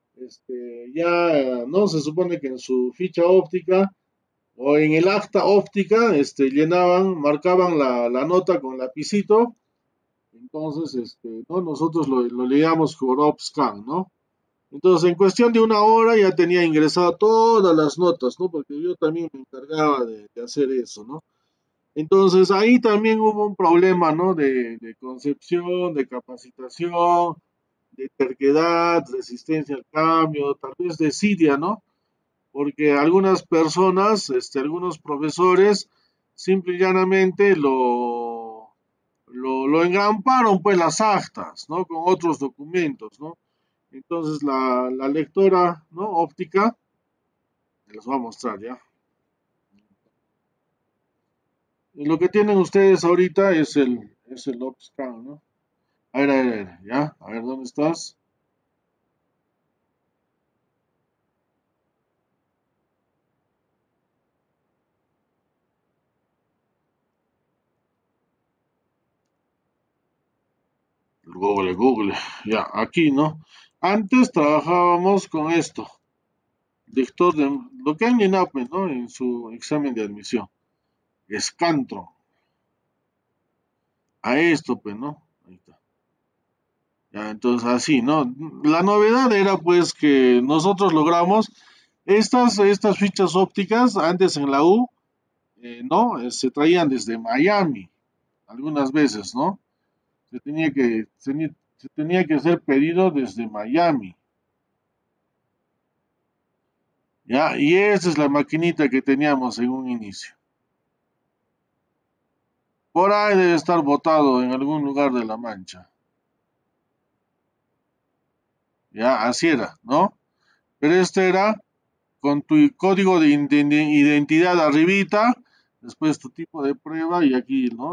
ya no se supone que en su ficha óptica o en el acta óptica, marcaban la nota con lapicito. Entonces, ¿no? Nosotros lo leíamos por OpScan, ¿no? Entonces, en cuestión de una hora ya tenía ingresado todas las notas, ¿no? Porque yo también me encargaba de hacer eso, ¿no? Entonces ahí también hubo un problema, ¿no? De concepción, de capacitación, de terquedad, resistencia al cambio, tal vez desidia, ¿no? Porque algunas personas, algunos profesores, simple y llanamente lo engramparon, pues, las actas, ¿no? Con otros documentos, ¿no? Entonces la lectora, ¿no? Óptica, les voy a mostrar ya. Y lo que tienen ustedes ahorita es el OpScan, ¿no? A ver, ya, a ver, ¿dónde estás? Google, ya, aquí, ¿no? Antes trabajábamos con esto, lector de, lo que han llenado, pues, ¿no? En su examen de admisión, Scantron, a esto, pues, ¿no? Ahí está. Ya, entonces, así, ¿no? La novedad era, pues, que nosotros logramos estas fichas ópticas, antes en la U, ¿no? Se traían desde Miami, algunas veces, ¿no? Se tenía que hacer pedido desde Miami, ¿ya? Y esa es la maquinita que teníamos en un inicio. Por ahí debe estar botado en algún lugar de La Mancha. Ya, así era, ¿no? Pero este era con tu código de identidad arribita, después tu tipo de prueba y aquí, ¿no?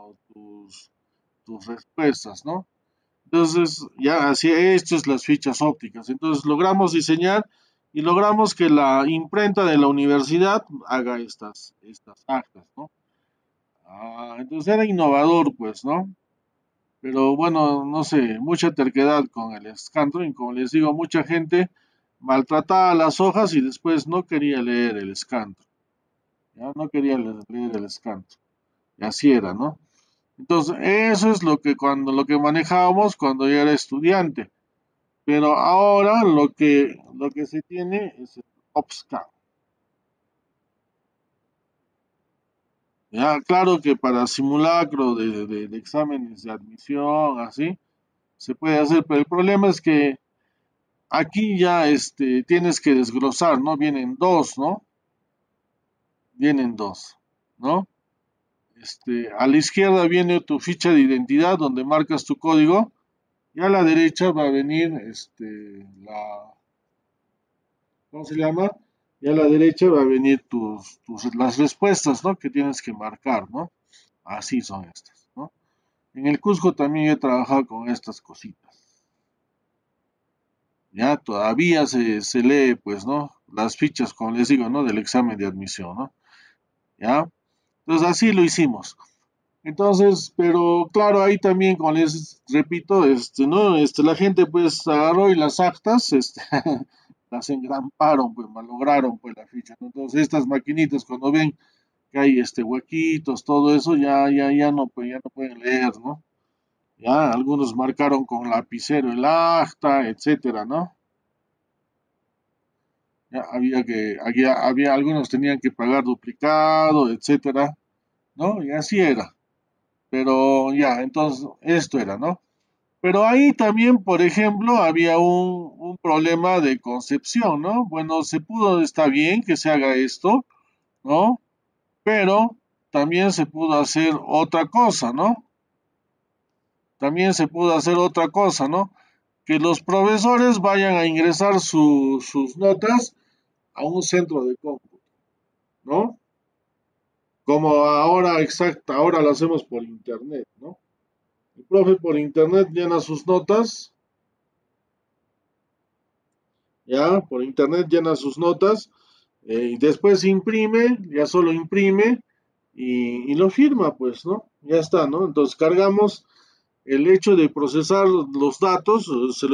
Tus respuestas, ¿no? Entonces, ya así, estas es las fichas ópticas. Entonces, logramos diseñar y logramos que la imprenta de la universidad haga estas actas, ¿no? Entonces era innovador, pues, ¿no? Pero bueno, no sé, mucha terquedad con el scanner y como les digo, mucha gente maltrataba las hojas y después no quería leer el scanner, ya no quería leer el scanner. Y así era, ¿no? Entonces, eso es lo que manejábamos cuando yo era estudiante. Pero ahora lo que se tiene es el OPSCAN. Ya, claro que para simulacro de exámenes de admisión, así, se puede hacer, pero el problema es que aquí ya tienes que desglosar, ¿no? Vienen dos, ¿no? Vienen dos, ¿no? A la izquierda viene tu ficha de identidad donde marcas tu código y a la derecha va a venir ¿cómo se llama? Y a la derecha va a venir las respuestas, ¿no? Que tienes que marcar, ¿no? Así son estas, ¿no? En el Cusco también he trabajado con estas cositas. Ya todavía se lee, pues, ¿no? Las fichas, como les digo, ¿no? Del examen de admisión, ¿no? ¿Ya? Entonces así lo hicimos. Entonces, pero claro, ahí también, como les repito, ¿no? La gente pues agarró y las actas, las engramparon, pues malograron pues la ficha, ¿no? Entonces estas maquinitas cuando ven que hay huequitos, todo eso, ya no, pues, ya no pueden leer, ¿no? Ya, algunos marcaron con lapicero el acta, etcétera, ¿no? Ya había algunos tenían que pagar duplicado, etcétera, ¿no? Y así era. Pero ya, entonces, esto era, ¿no? Pero ahí también, por ejemplo, había un problema de concepción, ¿no? Bueno, está bien que se haga esto, ¿no? Pero también se pudo hacer otra cosa, ¿no? También se pudo hacer otra cosa, ¿no? Que los profesores vayan a ingresar sus notas a un centro de cómputo, ¿no? Como ahora, exacto, ahora lo hacemos por internet, ¿no? El profe por internet llena sus notas, ya, por internet llena sus notas, y después imprime, ya solo imprime y lo firma, pues, ¿no? Ya está, ¿no? Entonces cargamos el hecho de procesar los datos,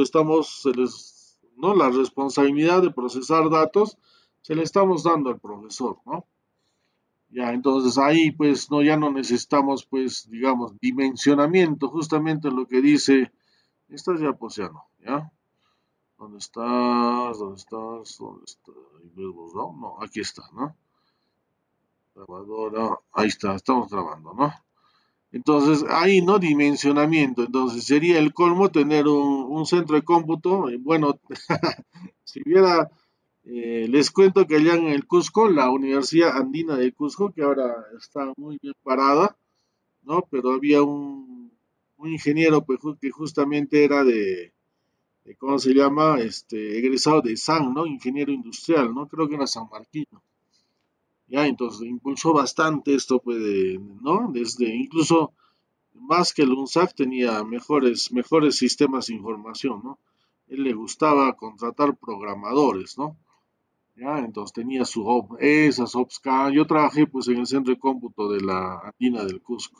¿no? La responsabilidad de procesar datos se le estamos dando al profesor, ¿no? Ya, entonces ahí pues no, ya no necesitamos pues, digamos, dimensionamiento, justamente lo que dice, estás ya pues ya no, ¿ya? ¿Dónde estás? ¿Dónde estás? ¿Dónde está? No, no, aquí está, ¿no? Grabadora, ahí está, estamos grabando, ¿no? Entonces, ahí no dimensionamiento. Entonces, sería el colmo tener un centro de cómputo. Bueno, si hubiera, les cuento que allá en el Cusco, la Universidad Andina del Cusco, que ahora está muy bien parada, ¿no? Pero había un ingeniero pues, que justamente era ¿cómo se llama? Egresado de SAN, ¿no? Ingeniero industrial, ¿no? Creo que era San Marquino. Ya, entonces impulsó bastante esto, pues, ¿no? Incluso más que el UNSAC tenía mejores sistemas de información, ¿no? Él le gustaba contratar programadores, ¿no? Ya, entonces tenía esas OPSCA. Yo trabajé pues en el centro de cómputo de la Andina del Cusco,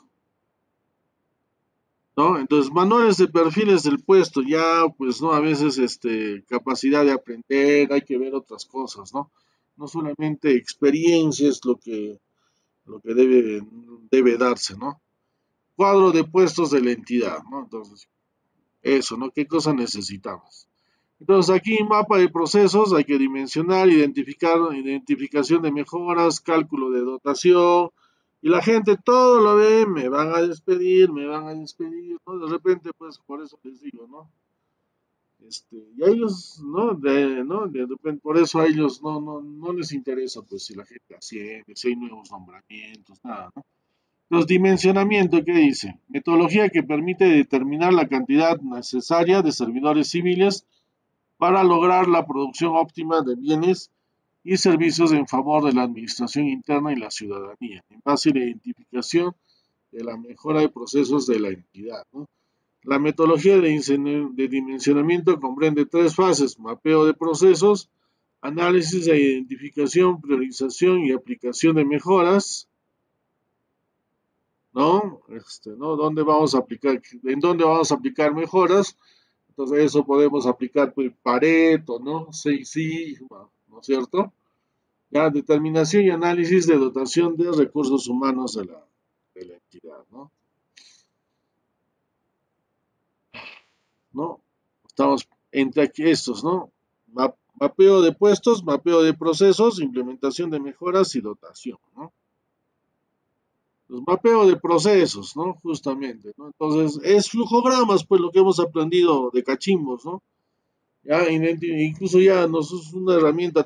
¿no? Entonces, manuales de perfiles del puesto, ya pues, ¿no? A veces, capacidad de aprender, hay que ver otras cosas, ¿no? No solamente experiencia es lo que debe darse, ¿no? Cuadro de puestos de la entidad, ¿no? Entonces, eso, ¿no? ¿Qué cosa necesitamos? Entonces aquí mapa de procesos, hay que dimensionar, identificación de mejoras, cálculo de dotación, y la gente todo lo ve, me van a despedir, ¿no? De repente, pues por eso les digo, ¿no? Y a ellos, ¿no? De repente, por eso a ellos no les interesa, pues si la gente asciende, si hay nuevos nombramientos, nada, ¿no? Los dimensionamiento, ¿qué dice? Metodología que permite determinar la cantidad necesaria de servidores civiles para lograr la producción óptima de bienes y servicios en favor de la administración interna y la ciudadanía, en base a la identificación de la mejora de procesos de la entidad, ¿no? La metodología de dimensionamiento comprende tres fases: mapeo de procesos, análisis de identificación, priorización y aplicación de mejoras, ¿no? ¿No? ¿Dónde vamos a aplicar, en dónde vamos a aplicar mejoras? Entonces eso podemos aplicar pues Pareto, ¿no? Seis Sigma, ¿no es cierto? Ya, determinación y análisis de dotación de recursos humanos de la entidad, ¿no? ¿No? Estamos entre aquí estos, ¿no? Mapeo de puestos, mapeo de procesos, implementación de mejoras y dotación, ¿no? Los mapeo de procesos, ¿no? Justamente, ¿no? Entonces, es flujogramas, pues lo que hemos aprendido de cachimbos, ¿no? Ya, incluso ya nos es una herramienta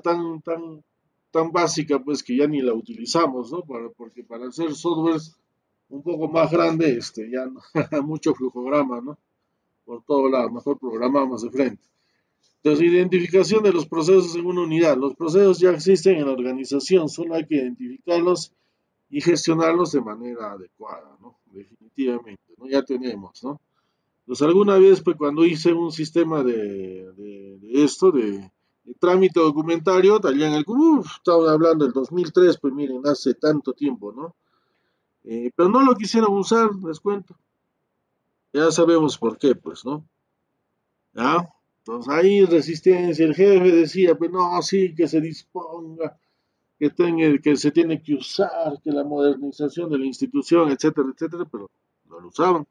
tan básica, pues que ya ni la utilizamos, ¿no? Porque para hacer softwares un poco más grande, ya no, mucho flujograma, ¿no? Por todo lado, mejor programamos de frente. Entonces, identificación de los procesos en una unidad. Los procesos ya existen en la organización, solo hay que identificarlos y gestionarlos de manera adecuada, ¿no? Definitivamente, ¿no? Ya tenemos, ¿no? Pues alguna vez, pues cuando hice un sistema de esto, de trámite documentario, allá en el, estaba hablando del 2003, pues miren, hace tanto tiempo, ¿no? Pero no lo quisieron usar, les cuento. Ya sabemos por qué, pues, ¿no? ¿Ya? Entonces ahí resistencia, el jefe decía, pues no, sí, que se disponga, que se tiene que usar, que la modernización de la institución, etcétera, etcétera, pero no lo usaban.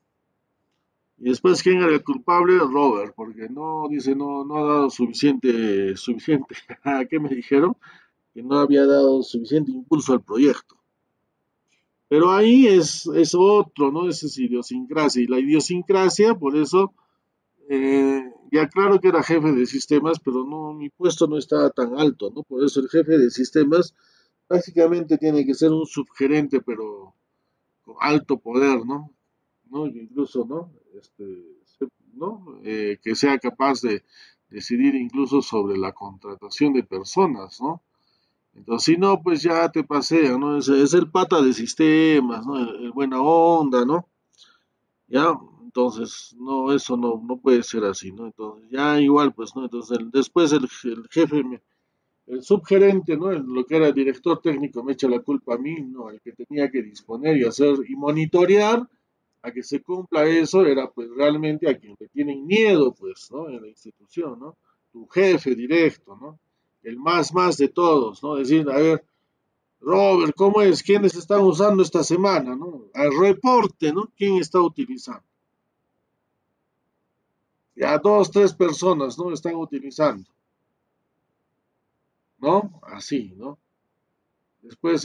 Y después, ¿quién era el culpable? Robert, porque no, dice, no ha dado suficiente. ¿Qué me dijeron? Que no había dado suficiente impulso al proyecto. Pero ahí es otro, ¿no? Esa es idiosincrasia. Y la idiosincrasia, por eso, ya claro que era jefe de sistemas, pero no, mi puesto no estaba tan alto, ¿no? Por eso el jefe de sistemas básicamente tiene que ser un subgerente, pero con alto poder, ¿no? ¿No? Incluso, ¿no? ¿No? Que sea capaz de decidir incluso sobre la contratación de personas, ¿no? Entonces, si no, pues ya te pasea, ¿no? Es el pata de sistemas, ¿no? El buena onda, ¿no? Ya, entonces, no, eso no puede ser así, ¿no? Entonces, ya igual, pues, ¿no? Entonces, después el jefe, el subgerente, ¿no? Lo que era el director técnico me echa la culpa a mí, ¿no? El que tenía que disponer y hacer y monitorear a que se cumpla eso era pues realmente a quien le tienen miedo, pues, ¿no? En la institución, ¿no? Tu jefe directo, ¿no? El más de todos, ¿no? Decir, a ver, Robert, ¿cómo es? ¿Quiénes están usando esta semana, ¿no? Al reporte, ¿no? ¿Quién está utilizando? Ya dos, tres personas, ¿no? Están utilizando, ¿no? Así, ¿no? Después,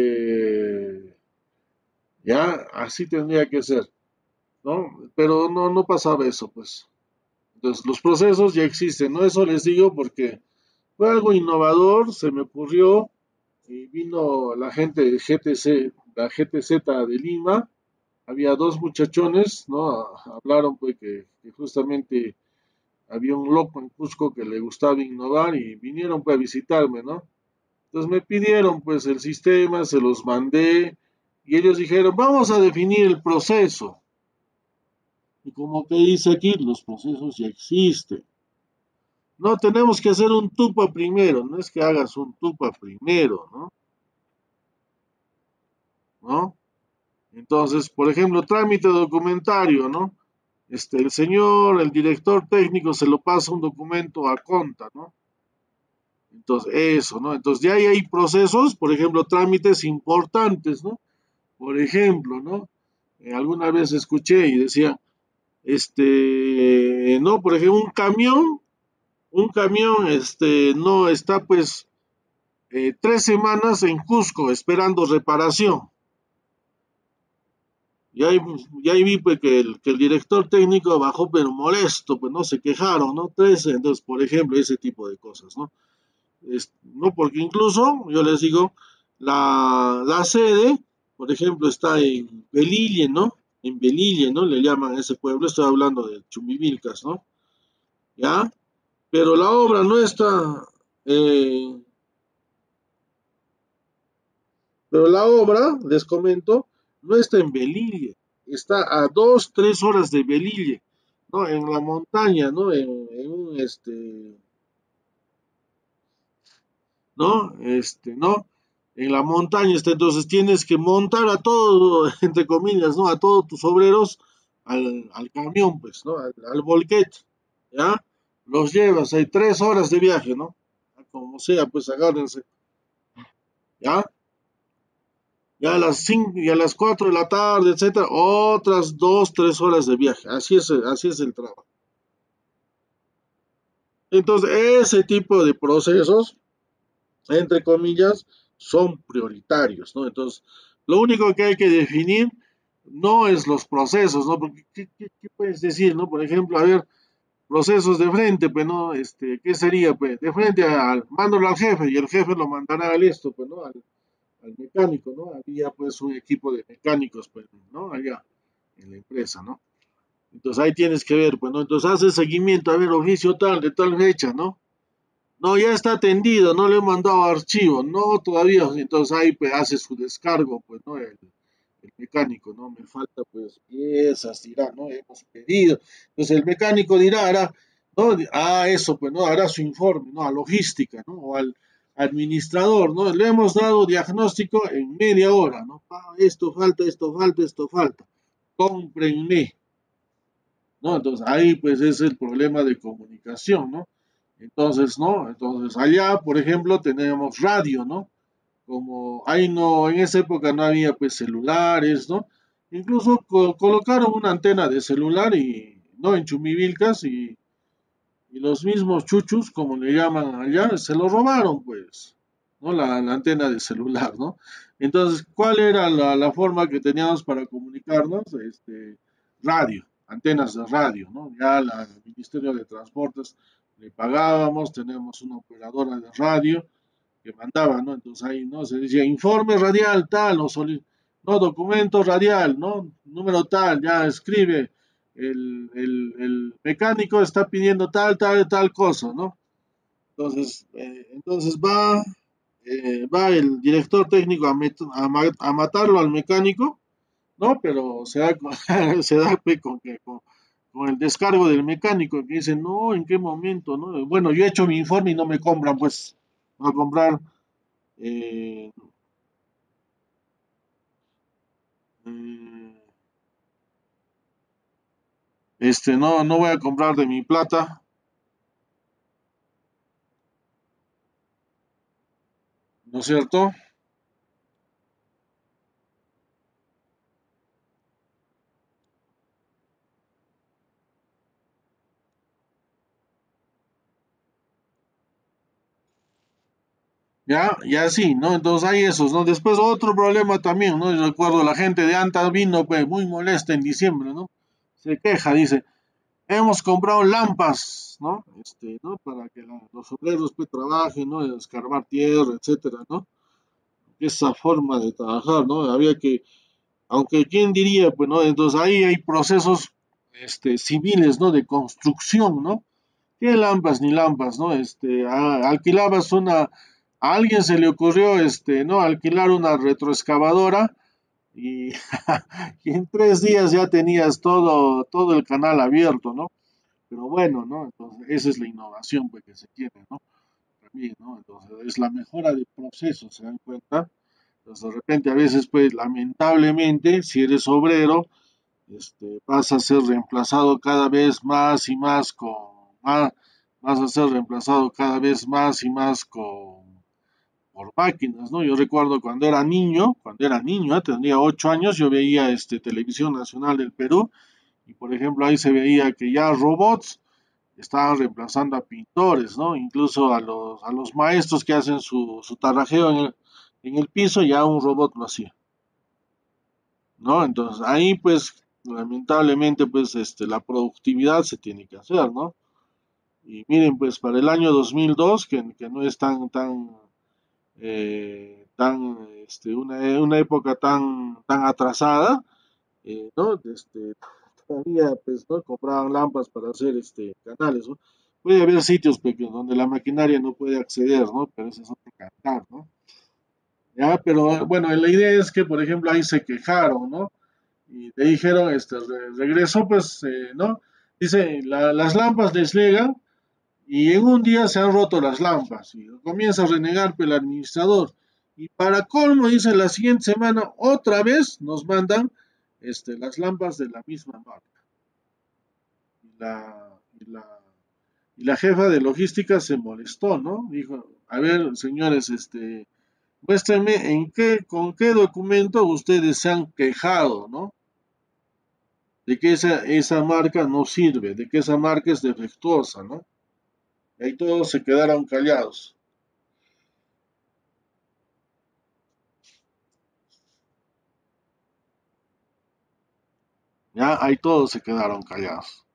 ya, así tendría que ser, ¿no? Pero no pasaba eso, pues. Entonces, los procesos ya existen, ¿no? Eso les digo porque fue algo innovador, se me ocurrió y vino la gente de GTC, la GTZ de Lima, había dos muchachones, ¿no? Hablaron pues que justamente había un loco en Cusco que le gustaba innovar y vinieron pues a visitarme, ¿no? Entonces me pidieron pues el sistema, se los mandé y ellos dijeron, vamos a definir el proceso. Y como que dice aquí, los procesos ya existen. No, tenemos que hacer un tupa primero, no es que hagas un tupa primero, ¿no? ¿No? Entonces, por ejemplo, trámite documentario, ¿no? El director técnico se lo pasa un documento a conta, ¿no? Entonces, eso, ¿no? Entonces, ya hay procesos, por ejemplo, trámites importantes, ¿no? Por ejemplo, ¿no? Alguna vez escuché y decía, no, por ejemplo, un camión, no está pues 3 semanas en Cusco esperando reparación. Y ahí vi pues, que el director técnico bajó, pero molesto, pues no se quejaron, ¿no? Entonces, por ejemplo, ese tipo de cosas, ¿no? No, porque incluso, yo les digo, la sede por ejemplo, está en Belille, ¿no? En Belille, ¿no? Le llaman a ese pueblo, estoy hablando de Chumivilcas, ¿no? ¿Ya? Pero la obra no está, eh, pero la obra, les comento, no está en Belille, está a 2, 3 horas de Belille, ¿no? En la montaña, ¿no? En un, ¿no? En la montaña está, entonces tienes que montar a todo, entre comillas, ¿no? A todos tus obreros al camión, pues, ¿no? Al volquete, ¿ya? Los llevas, hay 3 horas de viaje, ¿no? Como sea, pues agárrense, ¿ya? Ya a las 5 y a las 4 de la tarde, etcétera, otras 2, 3 horas de viaje. Así es el trabajo. Entonces, ese tipo de procesos, entre comillas, son prioritarios, ¿no? Entonces, lo único que hay que definir no es los procesos, ¿no? Porque, ¿qué puedes decir, no? Por ejemplo, a ver, procesos de frente, pues, ¿no? ¿Qué sería, pues? De frente al, mándalo al jefe y el jefe lo mandará al esto, pues, ¿no? Al mecánico, ¿no? Había, pues, un equipo de mecánicos, pues, ¿no? Allá en la empresa, ¿no? Entonces, ahí tienes que ver, pues, ¿no? Entonces, hace seguimiento, a ver, oficio tal, de tal fecha, ¿no? No, ya está atendido, no le he mandado archivo, no, todavía, entonces ahí pues hace su descargo, pues, ¿no? El mecánico, ¿no? Me falta pues piezas, dirá, ¿no? Hemos pedido. Entonces el mecánico dirá, hará, ¿no? Eso, pues, ¿no? Hará su informe, ¿no? A logística, ¿no? O al administrador, ¿no? Le hemos dado diagnóstico en media hora, ¿no? Esto falta, esto falta, esto falta. Cómprenme, ¿no? Entonces ahí pues es el problema de comunicación, ¿no? Entonces, ¿no? Entonces allá, por ejemplo, tenemos radio, ¿no? Como ahí no, en esa época no había pues celulares, ¿no? Incluso colocaron una antena de celular y, ¿no? En Chumivilcas y los mismos chuchus, como le llaman allá, se lo robaron, pues, ¿no? La antena de celular, ¿no? Entonces, ¿cuál era la forma que teníamos para comunicarnos? Radio, antenas de radio, ¿no? Ya al Ministerio de Transportes le pagábamos, tenemos una operadora de radio que mandaba, ¿no? Entonces ahí, ¿no? Se decía informe radial tal, no, documento radial, ¿no? Número tal, ya escribe, el mecánico está pidiendo tal, tal, tal cosa, ¿no? Entonces va el director técnico a matarlo al mecánico, ¿no? Pero se da, se da con el descargo del mecánico que dice, no, ¿en qué momento, no? Bueno, yo he hecho mi informe y no me compran, pues, va a comprar eh, mm, no voy a comprar de mi plata, ¿no es cierto? Ya, y así, ¿no? Entonces hay esos, ¿no? Después otro problema también, ¿no? Yo recuerdo la gente de Anta vino, pues, muy molesta en diciembre, ¿no? Se queja, dice, hemos comprado lámparas, ¿no? ¿No? Para que los obreros, pues, trabajen, ¿no? Escarbar tierra, etcétera, ¿no? Esa forma de trabajar, ¿no? Había que, aunque quién diría, pues, ¿no? Entonces ahí hay procesos, civiles, ¿no? De construcción, ¿no? ¿Qué lampas ni lampas, no? Alquilabas a alguien se le ocurrió, ¿no? Alquilar una retroexcavadora y, y en 3 días ya tenías todo el canal abierto, ¿no? Pero bueno, ¿no? Entonces, esa es la innovación, pues, que se tiene, ¿no? También, ¿no? Entonces, es la mejora de procesos, ¿se dan cuenta? Entonces, de repente, a veces, pues, lamentablemente, si eres obrero, vas a ser reemplazado cada vez más y más más, vas a ser reemplazado cada vez más y más por máquinas, ¿no? Yo recuerdo cuando era niño, tenía 8 años, yo veía Televisión Nacional del Perú y por ejemplo ahí se veía que ya robots estaban reemplazando a pintores, ¿no? Incluso a los maestros que hacen su tarajeo en el piso, ya un robot lo hacía, ¿no? Entonces ahí pues lamentablemente pues la productividad se tiene que hacer, ¿no? Y miren pues para el año 2002 que no es tan una época tan atrasada, ¿no? Todavía, pues, ¿no? Compraban lámparas para hacer canales, ¿no? Puede haber sitios pequeños donde la maquinaria no puede acceder, ¿no? Pero ese es otro cantar, ¿no? Ya, pero bueno, la idea es que, por ejemplo, ahí se quejaron, ¿no? Y le dijeron, regresó, pues, ¿no? Dice, las lámparas deslegan y en un día se han roto las lámparas y comienza a renegar el administrador. Y para colmo, dice, la siguiente semana otra vez nos mandan las lámparas de la misma marca. Y la jefa de logística se molestó, ¿no? Dijo, a ver, señores, muéstrenme con qué documento ustedes se han quejado, ¿no? De que esa marca no sirve, de que esa marca es defectuosa, ¿no? Y ahí todos se quedaron callados. Ya, ahí todos se quedaron callados.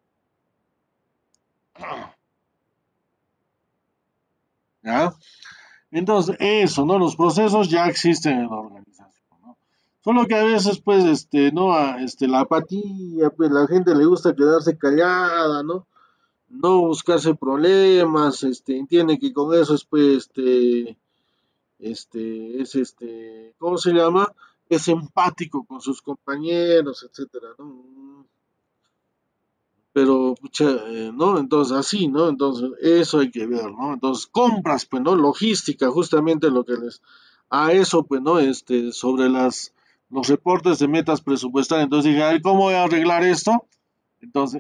¿Ya? Entonces, eso, ¿no? Los procesos ya existen en la organización, ¿no? Solo que a veces, pues, ¿no? La apatía, pues, la gente le gusta quedarse callada, ¿no? No buscarse problemas, entiende que con eso es, pues, ¿cómo se llama? Es empático con sus compañeros, etcétera, ¿no? Pero, pucha, ¿no? Entonces, así, ¿no? Entonces, eso hay que ver, ¿no? Entonces, compras, pues, ¿no? Logística, justamente lo que a eso, pues, ¿no? Sobre los reportes de metas presupuestarias. Entonces dije, ay, ¿cómo voy a arreglar esto? Entonces,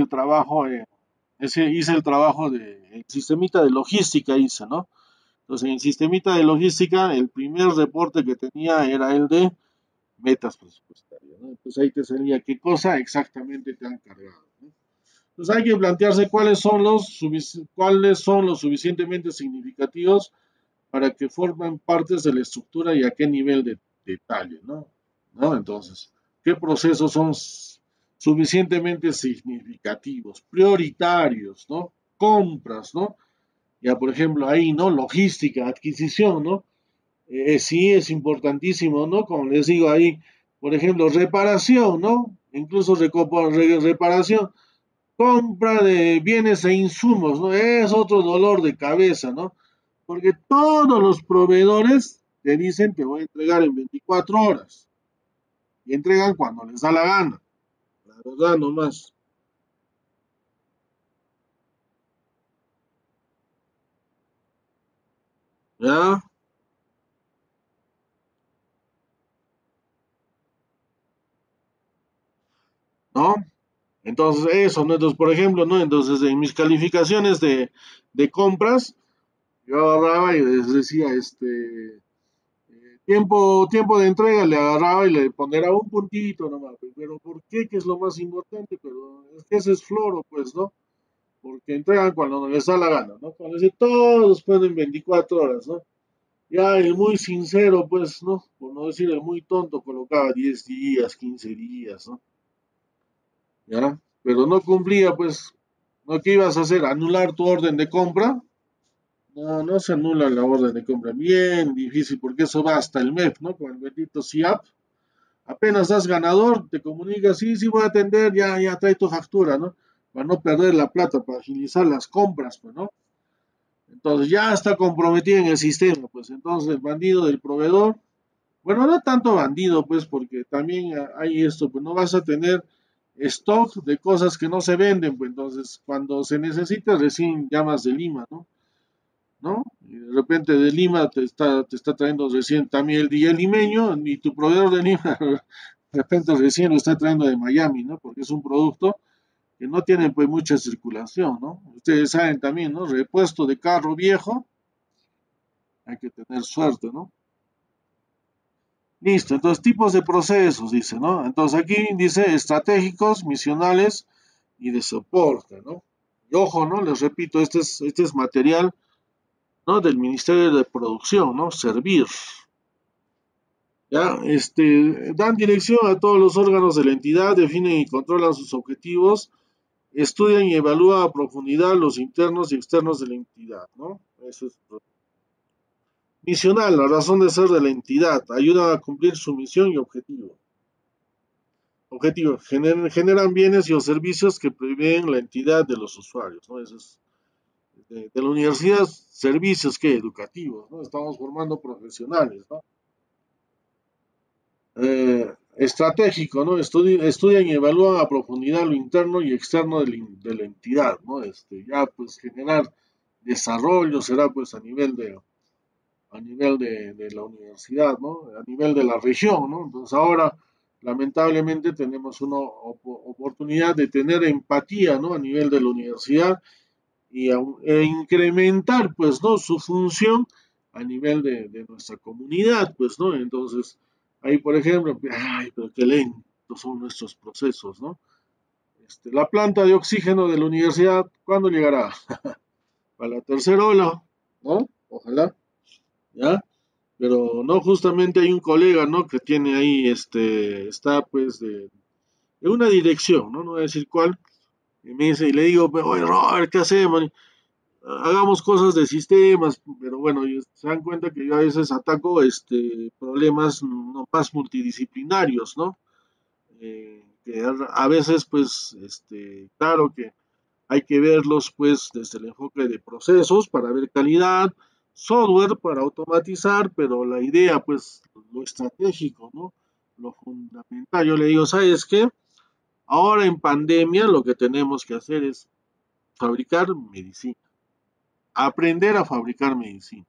hice el trabajo el sistemita de logística hice, ¿no? Entonces, en el sistemita de logística, el primer reporte que tenía era el de metas presupuestarias, ¿no? Entonces, ahí te salía qué cosa exactamente te han cargado, ¿no? Entonces hay que plantearse cuáles son los suficientemente significativos para que formen partes de la estructura y a qué nivel de detalle, ¿no? ¿No? Entonces, ¿qué procesos son suficientemente significativos, prioritarios, ¿no? Compras, ¿no? Ya, por ejemplo, ahí, ¿no? Logística, adquisición, ¿no? Sí, es importantísimo, ¿no? Como les digo ahí, por ejemplo, reparación, ¿no? Incluso reparación compra de bienes e insumos, ¿no? Es otro dolor de cabeza, ¿no? Porque todos los proveedores te dicen te voy a entregar en 24 horas y entregan cuando les da la gana, la verdad nomás, ¿ya? ¿No? Entonces eso, ¿no? Entonces, por ejemplo, ¿no? Entonces en mis calificaciones de compras, yo agarraba y les decía, tiempo de entrega le agarraba y le ponía un puntito nomás, pero ¿por qué? Que es lo más importante, pero es que ese es floro, pues, ¿no? Porque entregan cuando les da la gana, ¿no? Cuando dice todos pueden 24 horas, ¿no? Ya el muy sincero, pues, ¿no? Por no decir el muy tonto, colocaba 10 días, 15 días, ¿no? ¿Ya? Pero no cumplía, pues, ¿no? ¿Qué ibas a hacer? ¿Anular tu orden de compra? No, no se anula la orden de compra. Bien difícil, porque eso va hasta el MEF, ¿no? Con el bendito SIAP. Apenas das ganador, te comunica, sí, sí voy a atender, ya trae tu factura, ¿no? Para no perder la plata, para agilizar las compras, pues, ¿no? Entonces ya está comprometido en el sistema, pues entonces el bandido del proveedor, bueno, no tanto bandido, pues, porque también hay esto, pues no vas a tener stock de cosas que no se venden, pues entonces cuando se necesita recién llamas de Lima, ¿no? ¿No? Y de repente de Lima te está trayendo recién también el día limeño y tu proveedor de Lima de repente recién lo está trayendo de Miami, ¿no? Porque es un producto que no tiene pues mucha circulación, ¿no? Ustedes saben también, ¿no? Repuesto de carro viejo, hay que tener suerte, ¿no? Listo, entonces tipos de procesos, dice, ¿no? Entonces aquí dice estratégicos, misionales y de soporte, ¿no? Y ojo, ¿no? Les repito, este es material, ¿no? Del Ministerio de Producción, ¿no? Servir, ¿ya? Dan dirección a todos los órganos de la entidad, definen y controlan sus objetivos, estudian y evalúan a profundidad los internos y externos de la entidad, ¿no? Eso es Misional, la razón de ser de la entidad, ayuda a cumplir su misión y objetivo. Objetivo, generan bienes y o servicios que prevén la entidad de los usuarios, ¿no? Eso es de la universidad, servicios que educativos, ¿no? Estamos formando profesionales, ¿no? Estratégico, ¿no? Estudian y evalúan a profundidad lo interno y externo de la entidad, ¿no? Ya pues generar desarrollo será pues a nivel de la universidad, ¿no? A nivel de la región, ¿no? Entonces ahora, lamentablemente, tenemos una oportunidad de tener empatía, ¿no? A nivel de la universidad e incrementar, pues, ¿no? Su función a nivel de nuestra comunidad, pues, ¿no? Entonces, ahí, por ejemplo, ay, pero qué lentos son nuestros procesos, ¿no? La planta de oxígeno de la universidad, ¿cuándo llegará? A la tercera ola, ¿no? Ojalá, ¿ya? Pero no, justamente hay un colega, ¿no? Que tiene ahí, está pues de una dirección, ¿no? No voy a decir cuál, y me dice, y le digo, oye, Robert, ¿qué hacemos? Hagamos cosas de sistemas, pero bueno, se dan cuenta que yo a veces ataco problemas no más multidisciplinarios, ¿no? Que a veces, pues, claro que hay que verlos, pues, desde el enfoque de procesos para ver calidad, software para automatizar, pero la idea, pues, lo estratégico, ¿no? Lo fundamental. Yo le digo, ¿sabes qué? Ahora en pandemia lo que tenemos que hacer es fabricar medicina, aprender a fabricar medicina,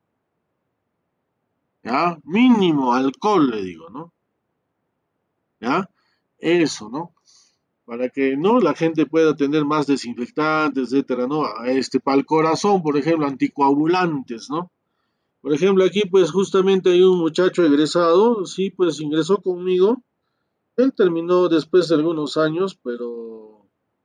¿ya? Mínimo alcohol, le digo, ¿no? ¿Ya? Eso, ¿no? Para que no la gente pueda tener más desinfectantes, etcétera, ¿no? Para el corazón, por ejemplo, anticoagulantes, ¿no? Por ejemplo, aquí pues justamente hay un muchacho egresado, sí, pues ingresó conmigo. Él terminó después de algunos años, pero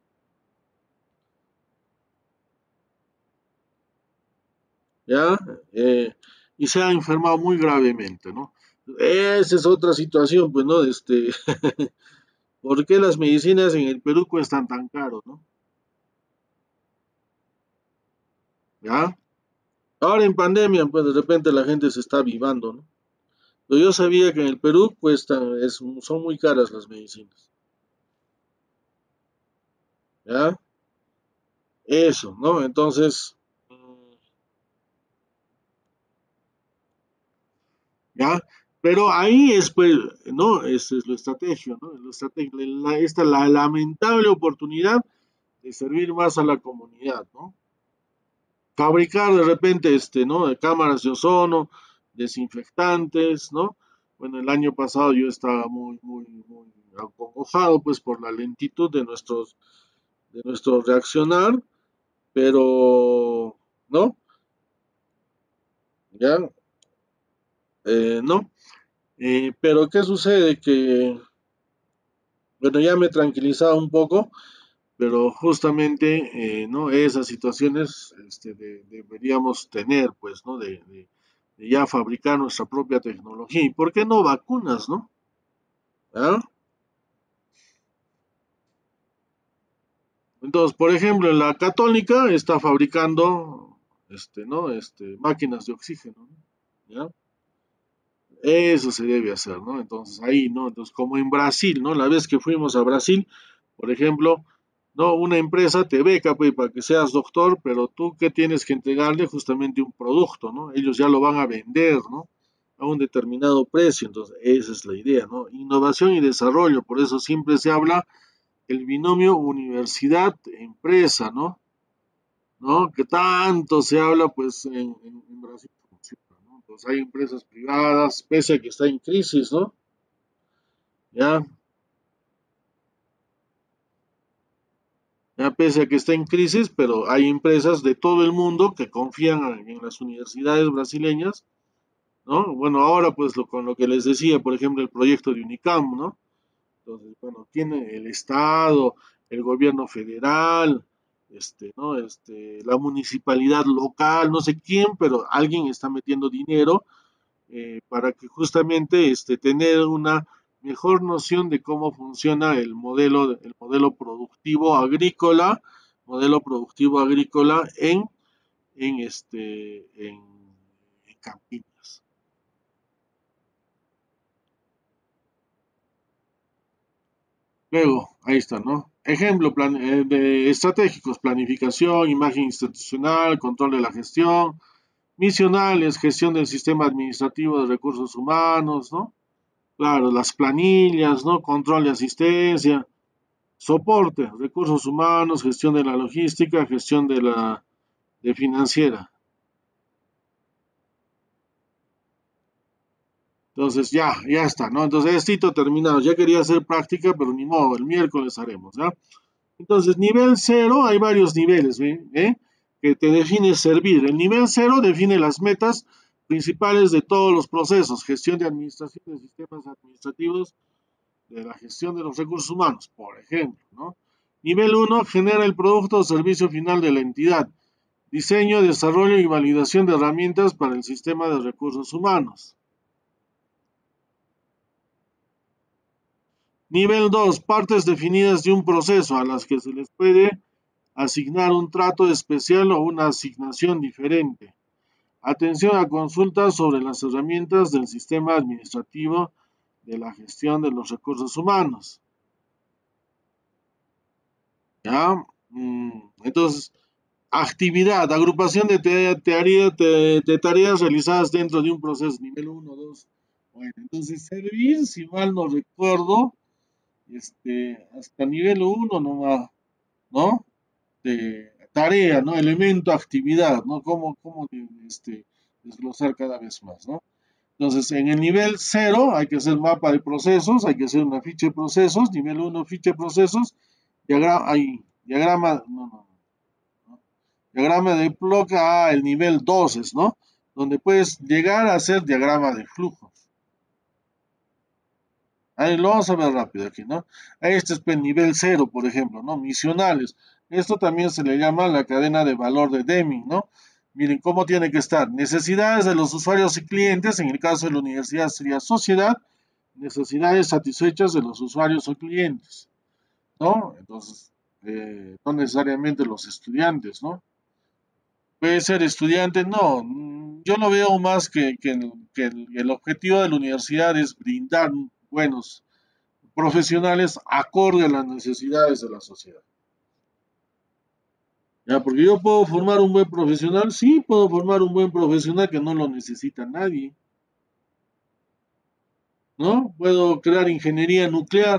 ya, eh, y se ha enfermado muy gravemente, ¿no? Esa es otra situación, pues, ¿no? ¿Por qué las medicinas en el Perú cuestan tan caro, ¿no? ¿Ya? Ahora en pandemia, pues de repente la gente se está avivando, ¿no? Pero yo sabía que en el Perú son muy caras las medicinas, ¿ya? Eso, ¿no? Entonces, ¿ya? Pero ahí es, pues, ¿no? Es lo estratégico, ¿no? Esta la lamentable oportunidad de servir más a la comunidad, ¿no? Fabricar de repente, ¿no? Cámaras de ozono, desinfectantes, ¿no? Bueno, el año pasado yo estaba muy, muy, muy acongojado, pues, por la lentitud de nuestro reaccionar, pero, ¿no? Ya, ¿no? Pero ¿qué sucede? Que, bueno, ya me tranquilizaba un poco, pero justamente, ¿no? Esas situaciones deberíamos tener, pues, ¿no? De ya fabricar nuestra propia tecnología. ¿Y por qué no vacunas, no? ¿Ah? Entonces, por ejemplo, en la Católica está fabricando, ¿no? Máquinas de oxígeno, ¿no? ¿Ya? Eso se debe hacer, ¿no? Entonces ahí, ¿no? Entonces, como en Brasil, ¿no? La vez que fuimos a Brasil, por ejemplo, ¿no? Una empresa te beca, pues, para que seas doctor, pero tú, ¿qué tienes que entregarle? Justamente un producto, ¿no? Ellos ya lo van a vender, ¿no? A un determinado precio. Entonces, esa es la idea, ¿no? Innovación y desarrollo, por eso siempre se habla el binomio universidad-empresa, ¿no? ¿No? Que tanto se habla, pues, en Brasil funciona, ¿no? Entonces hay empresas privadas, pese a que está en crisis, ¿no? Ya, ya pese a que está en crisis, pero hay empresas de todo el mundo que confían en las universidades brasileñas, ¿no? Bueno, ahora pues con lo que les decía, por ejemplo, el proyecto de Unicam, ¿no? Entonces, bueno, tiene el Estado, el gobierno federal, ¿no? La municipalidad local, no sé quién, pero alguien está metiendo dinero para que justamente tener una mejor noción de cómo funciona el modelo productivo agrícola en campiñas. Luego, ahí está, ¿no? Ejemplo de estratégicos, planificación, imagen institucional, control de la gestión, misionales, gestión del sistema administrativo de recursos humanos, ¿no? Claro, las planillas, ¿no? Control de asistencia, soporte, recursos humanos, gestión de la logística, gestión de financiera. Entonces ya está, ¿no? Entonces esto terminado. Ya quería hacer práctica, pero ni modo, el miércoles haremos, ¿ya? Entonces, nivel cero, hay varios niveles, ¿eh? Que te define servir. El nivel cero define las metas principales de todos los procesos, gestión de administración de sistemas administrativos, de la gestión de los recursos humanos, por ejemplo, ¿no? Nivel uno, genera el producto o servicio final de la entidad, diseño, desarrollo y validación de herramientas para el sistema de recursos humanos. Nivel 2, partes definidas de un proceso a las que se les puede asignar un trato especial o una asignación diferente. Atención a consultas sobre las herramientas del sistema administrativo de la gestión de los recursos humanos. ¿Ya? Entonces, actividad, agrupación de tareas realizadas dentro de un proceso, nivel 1, 2. Bueno, entonces servir, si mal no recuerdo, hasta nivel 1 nomás, ¿no? Tarea, ¿no? Elemento, actividad, ¿no? Cómo desglosar cada vez más, ¿no? Entonces, en el nivel 0 hay que hacer mapa de procesos, hay que hacer una ficha de procesos, nivel 1, ficha de procesos, diagrama de bloque el nivel 2 es, ¿no? Donde puedes llegar a hacer diagrama de flujos. Ahí lo vamos a ver rápido aquí, ¿no? Este es el nivel 0, por ejemplo, ¿no? Misionales. Esto también se le llama la cadena de valor de Deming, ¿no? Miren cómo tiene que estar. Necesidades de los usuarios y clientes, en el caso de la universidad sería sociedad, necesidades satisfechas de los usuarios o clientes, ¿no? Entonces, no necesariamente los estudiantes, ¿no? Puede ser estudiante, no. Yo lo veo más que el objetivo de la universidad es brindar buenos profesionales acorde a las necesidades de la sociedad. Ya, porque yo puedo formar un buen profesional, sí, puedo formar un buen profesional que no lo necesita nadie, ¿no? Puedo crear ingeniería nuclear,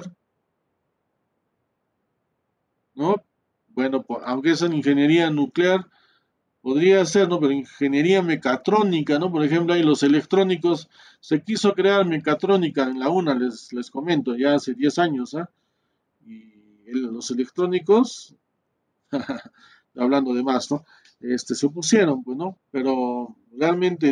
¿no? Bueno, aunque es en ingeniería nuclear, podría ser, ¿no? Pero ingeniería mecatrónica, ¿no? Por ejemplo, ahí los electrónicos, se quiso crear mecatrónica en la UNA, les comento, ya hace 10 años, ¿ah? Y los electrónicos hablando de más, ¿no? Se opusieron, pues, ¿no? Pero realmente,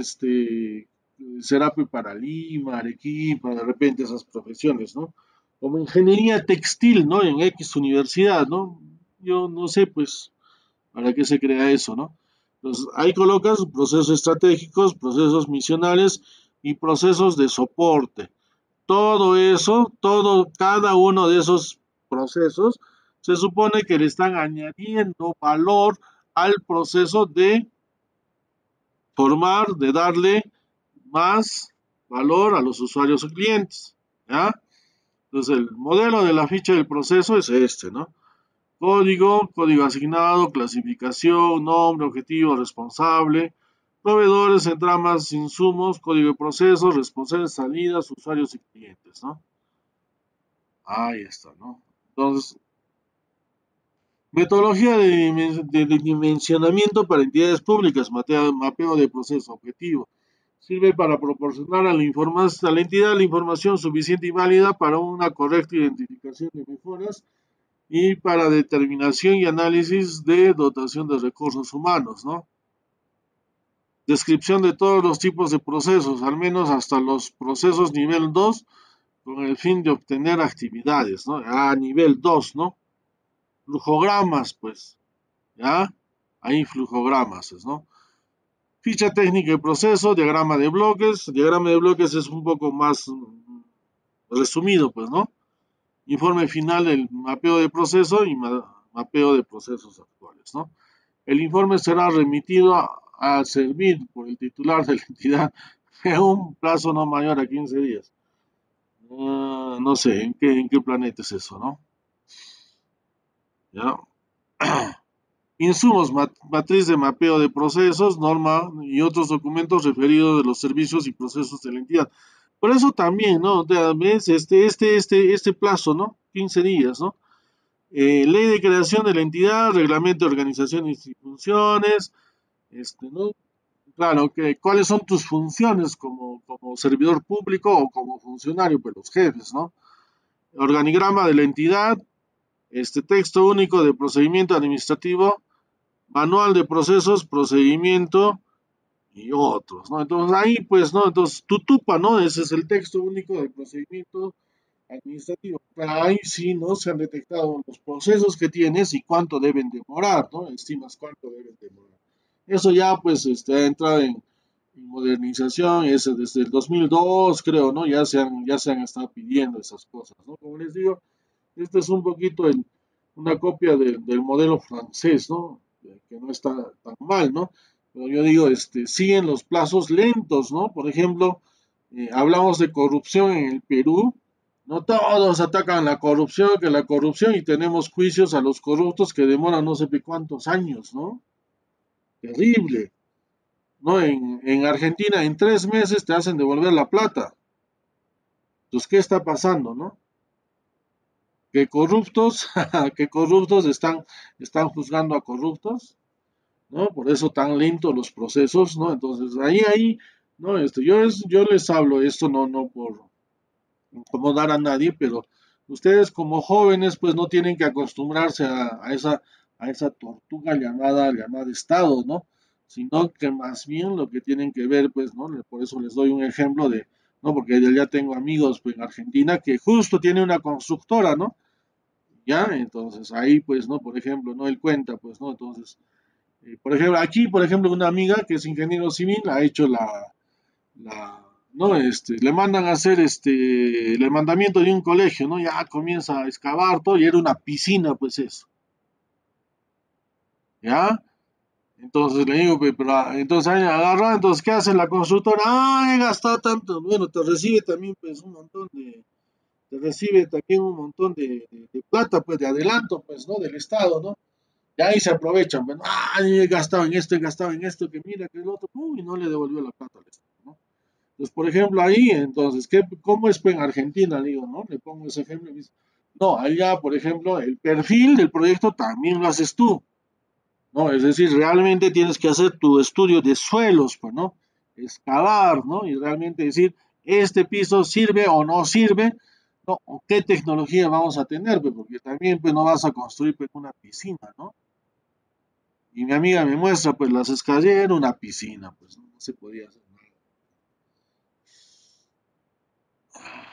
será pues, para Lima, Arequipa, de repente esas profesiones, ¿no? Como ingeniería textil, ¿no? En X universidad, ¿no? Yo no sé, pues, para qué se crea eso, ¿no? Entonces, ahí colocas procesos estratégicos, procesos misionales y procesos de soporte. Todo eso, cada uno de esos procesos, se supone que le están añadiendo valor al proceso de formar, de darle más valor a los usuarios o clientes, ¿ya? Entonces, el modelo de la ficha del proceso es ¿no? Código asignado, clasificación, nombre, objetivo, responsable, proveedores, entramas, insumos, código de proceso, responsables, salidas, usuarios y clientes, ¿no? Ahí está, ¿no? Entonces, metodología de dimensionamiento para entidades públicas, mapeo de proceso objetivo. Sirve para proporcionar a la entidad la información suficiente y válida para una correcta identificación de mejoras y para determinación y análisis de dotación de recursos humanos, ¿no? Descripción de todos los tipos de procesos, al menos hasta los procesos nivel 2, con el fin de obtener actividades, ¿no? A nivel 2, ¿no? Flujogramas, pues, ¿ya? Ahí flujogramas, ¿no? Ficha técnica de proceso, diagrama de bloques. Diagrama de bloques es un poco más resumido, pues, ¿no? Informe final del mapeo de proceso y mapeo de procesos actuales, ¿no? El informe será remitido a servir por el titular de la entidad en un plazo no mayor a 15 días. No sé, ¿en qué planeta es eso, no? ¿Ya? Insumos, matriz de mapeo de procesos, norma y otros documentos referidos de los servicios y procesos de la entidad. Por eso también, ¿no? O sea, ¿ves? Este plazo, ¿no? 15 días, ¿no? Ley de creación de la entidad, reglamento de organizaciones y funciones, ¿no? Claro, ¿cuáles son tus funciones como servidor público o como funcionario? Pues los jefes, ¿no? Organigrama de la entidad, texto único de procedimiento administrativo, manual de procesos, procedimiento y otros, ¿no? Entonces ahí, pues, ¿no? Entonces, tutupa, ¿no? Ese es el texto único de procedimiento administrativo. Pero ahí sí, ¿no? Se han detectado los procesos que tienes y cuánto deben demorar, ¿no? Estimas cuánto deben demorar. Eso ya, pues, ha entrado en modernización, desde el 2002, creo, ¿no? Ya se han estado pidiendo esas cosas, ¿no? Como les digo, este es un poquito una copia del modelo francés, ¿no? Que no está tan mal, ¿no? Pero yo digo, siguen los plazos lentos, ¿no? Por ejemplo, hablamos de corrupción en el Perú, no todos atacan la corrupción, que la corrupción, y tenemos juicios a los corruptos que demoran no sé cuántos años, ¿no? Terrible, ¿no? En Argentina en 3 meses te hacen devolver la plata. Entonces, ¿qué está pasando, no? Que corruptos, que corruptos están juzgando a corruptos, ¿no? Por eso tan lentos los procesos, ¿no? Entonces, ahí, ¿no? Yo les hablo esto no por incomodar a nadie, pero ustedes como jóvenes, pues no tienen que acostumbrarse a esa tortuga llamada Estado, ¿no? Sino que más bien lo que tienen que ver, pues, ¿no? Por eso les doy un ejemplo ¿no? Porque yo ya tengo amigos, pues, en Argentina que justo tiene una constructora, ¿no? ¿Ya? Entonces ahí pues, ¿no? Por ejemplo, ¿no? Él cuenta, pues, ¿no? Entonces, por ejemplo, aquí, por ejemplo, una amiga que es ingeniero civil ha hecho ¿no? Le mandan a hacer el mandamiento de un colegio, ¿no? Ya comienza a excavar todo y era una piscina, pues eso, ¿ya? Entonces le digo, pero entonces ahí agarra, entonces, ¿qué hace la constructora? Ah, he gastado tanto, bueno, te recibe también, pues, te recibe también un montón de plata, pues, de adelanto, pues, ¿no? Del Estado, ¿no? Y ahí se aprovechan, bueno, he gastado en esto, que mira, que el otro, uy, no le devolvió la plata al Estado, ¿no? Entonces, por ejemplo, ahí, entonces, ¿cómo es pues, en Argentina? Le digo, ¿no? Le pongo ese ejemplo. Y me dice, no, allá, por ejemplo, el perfil del proyecto también lo haces tú, ¿no? Es decir, realmente tienes que hacer tu estudio de suelos, pues, ¿no? Excavar, ¿no? Y realmente decir, este piso sirve o no sirve, ¿no? O qué tecnología vamos a tener, pues, porque también, pues, no vas a construir, pues, una piscina, ¿no? Y mi amiga me muestra, pues, las escaleras, era una piscina, pues, no se podía hacer nada.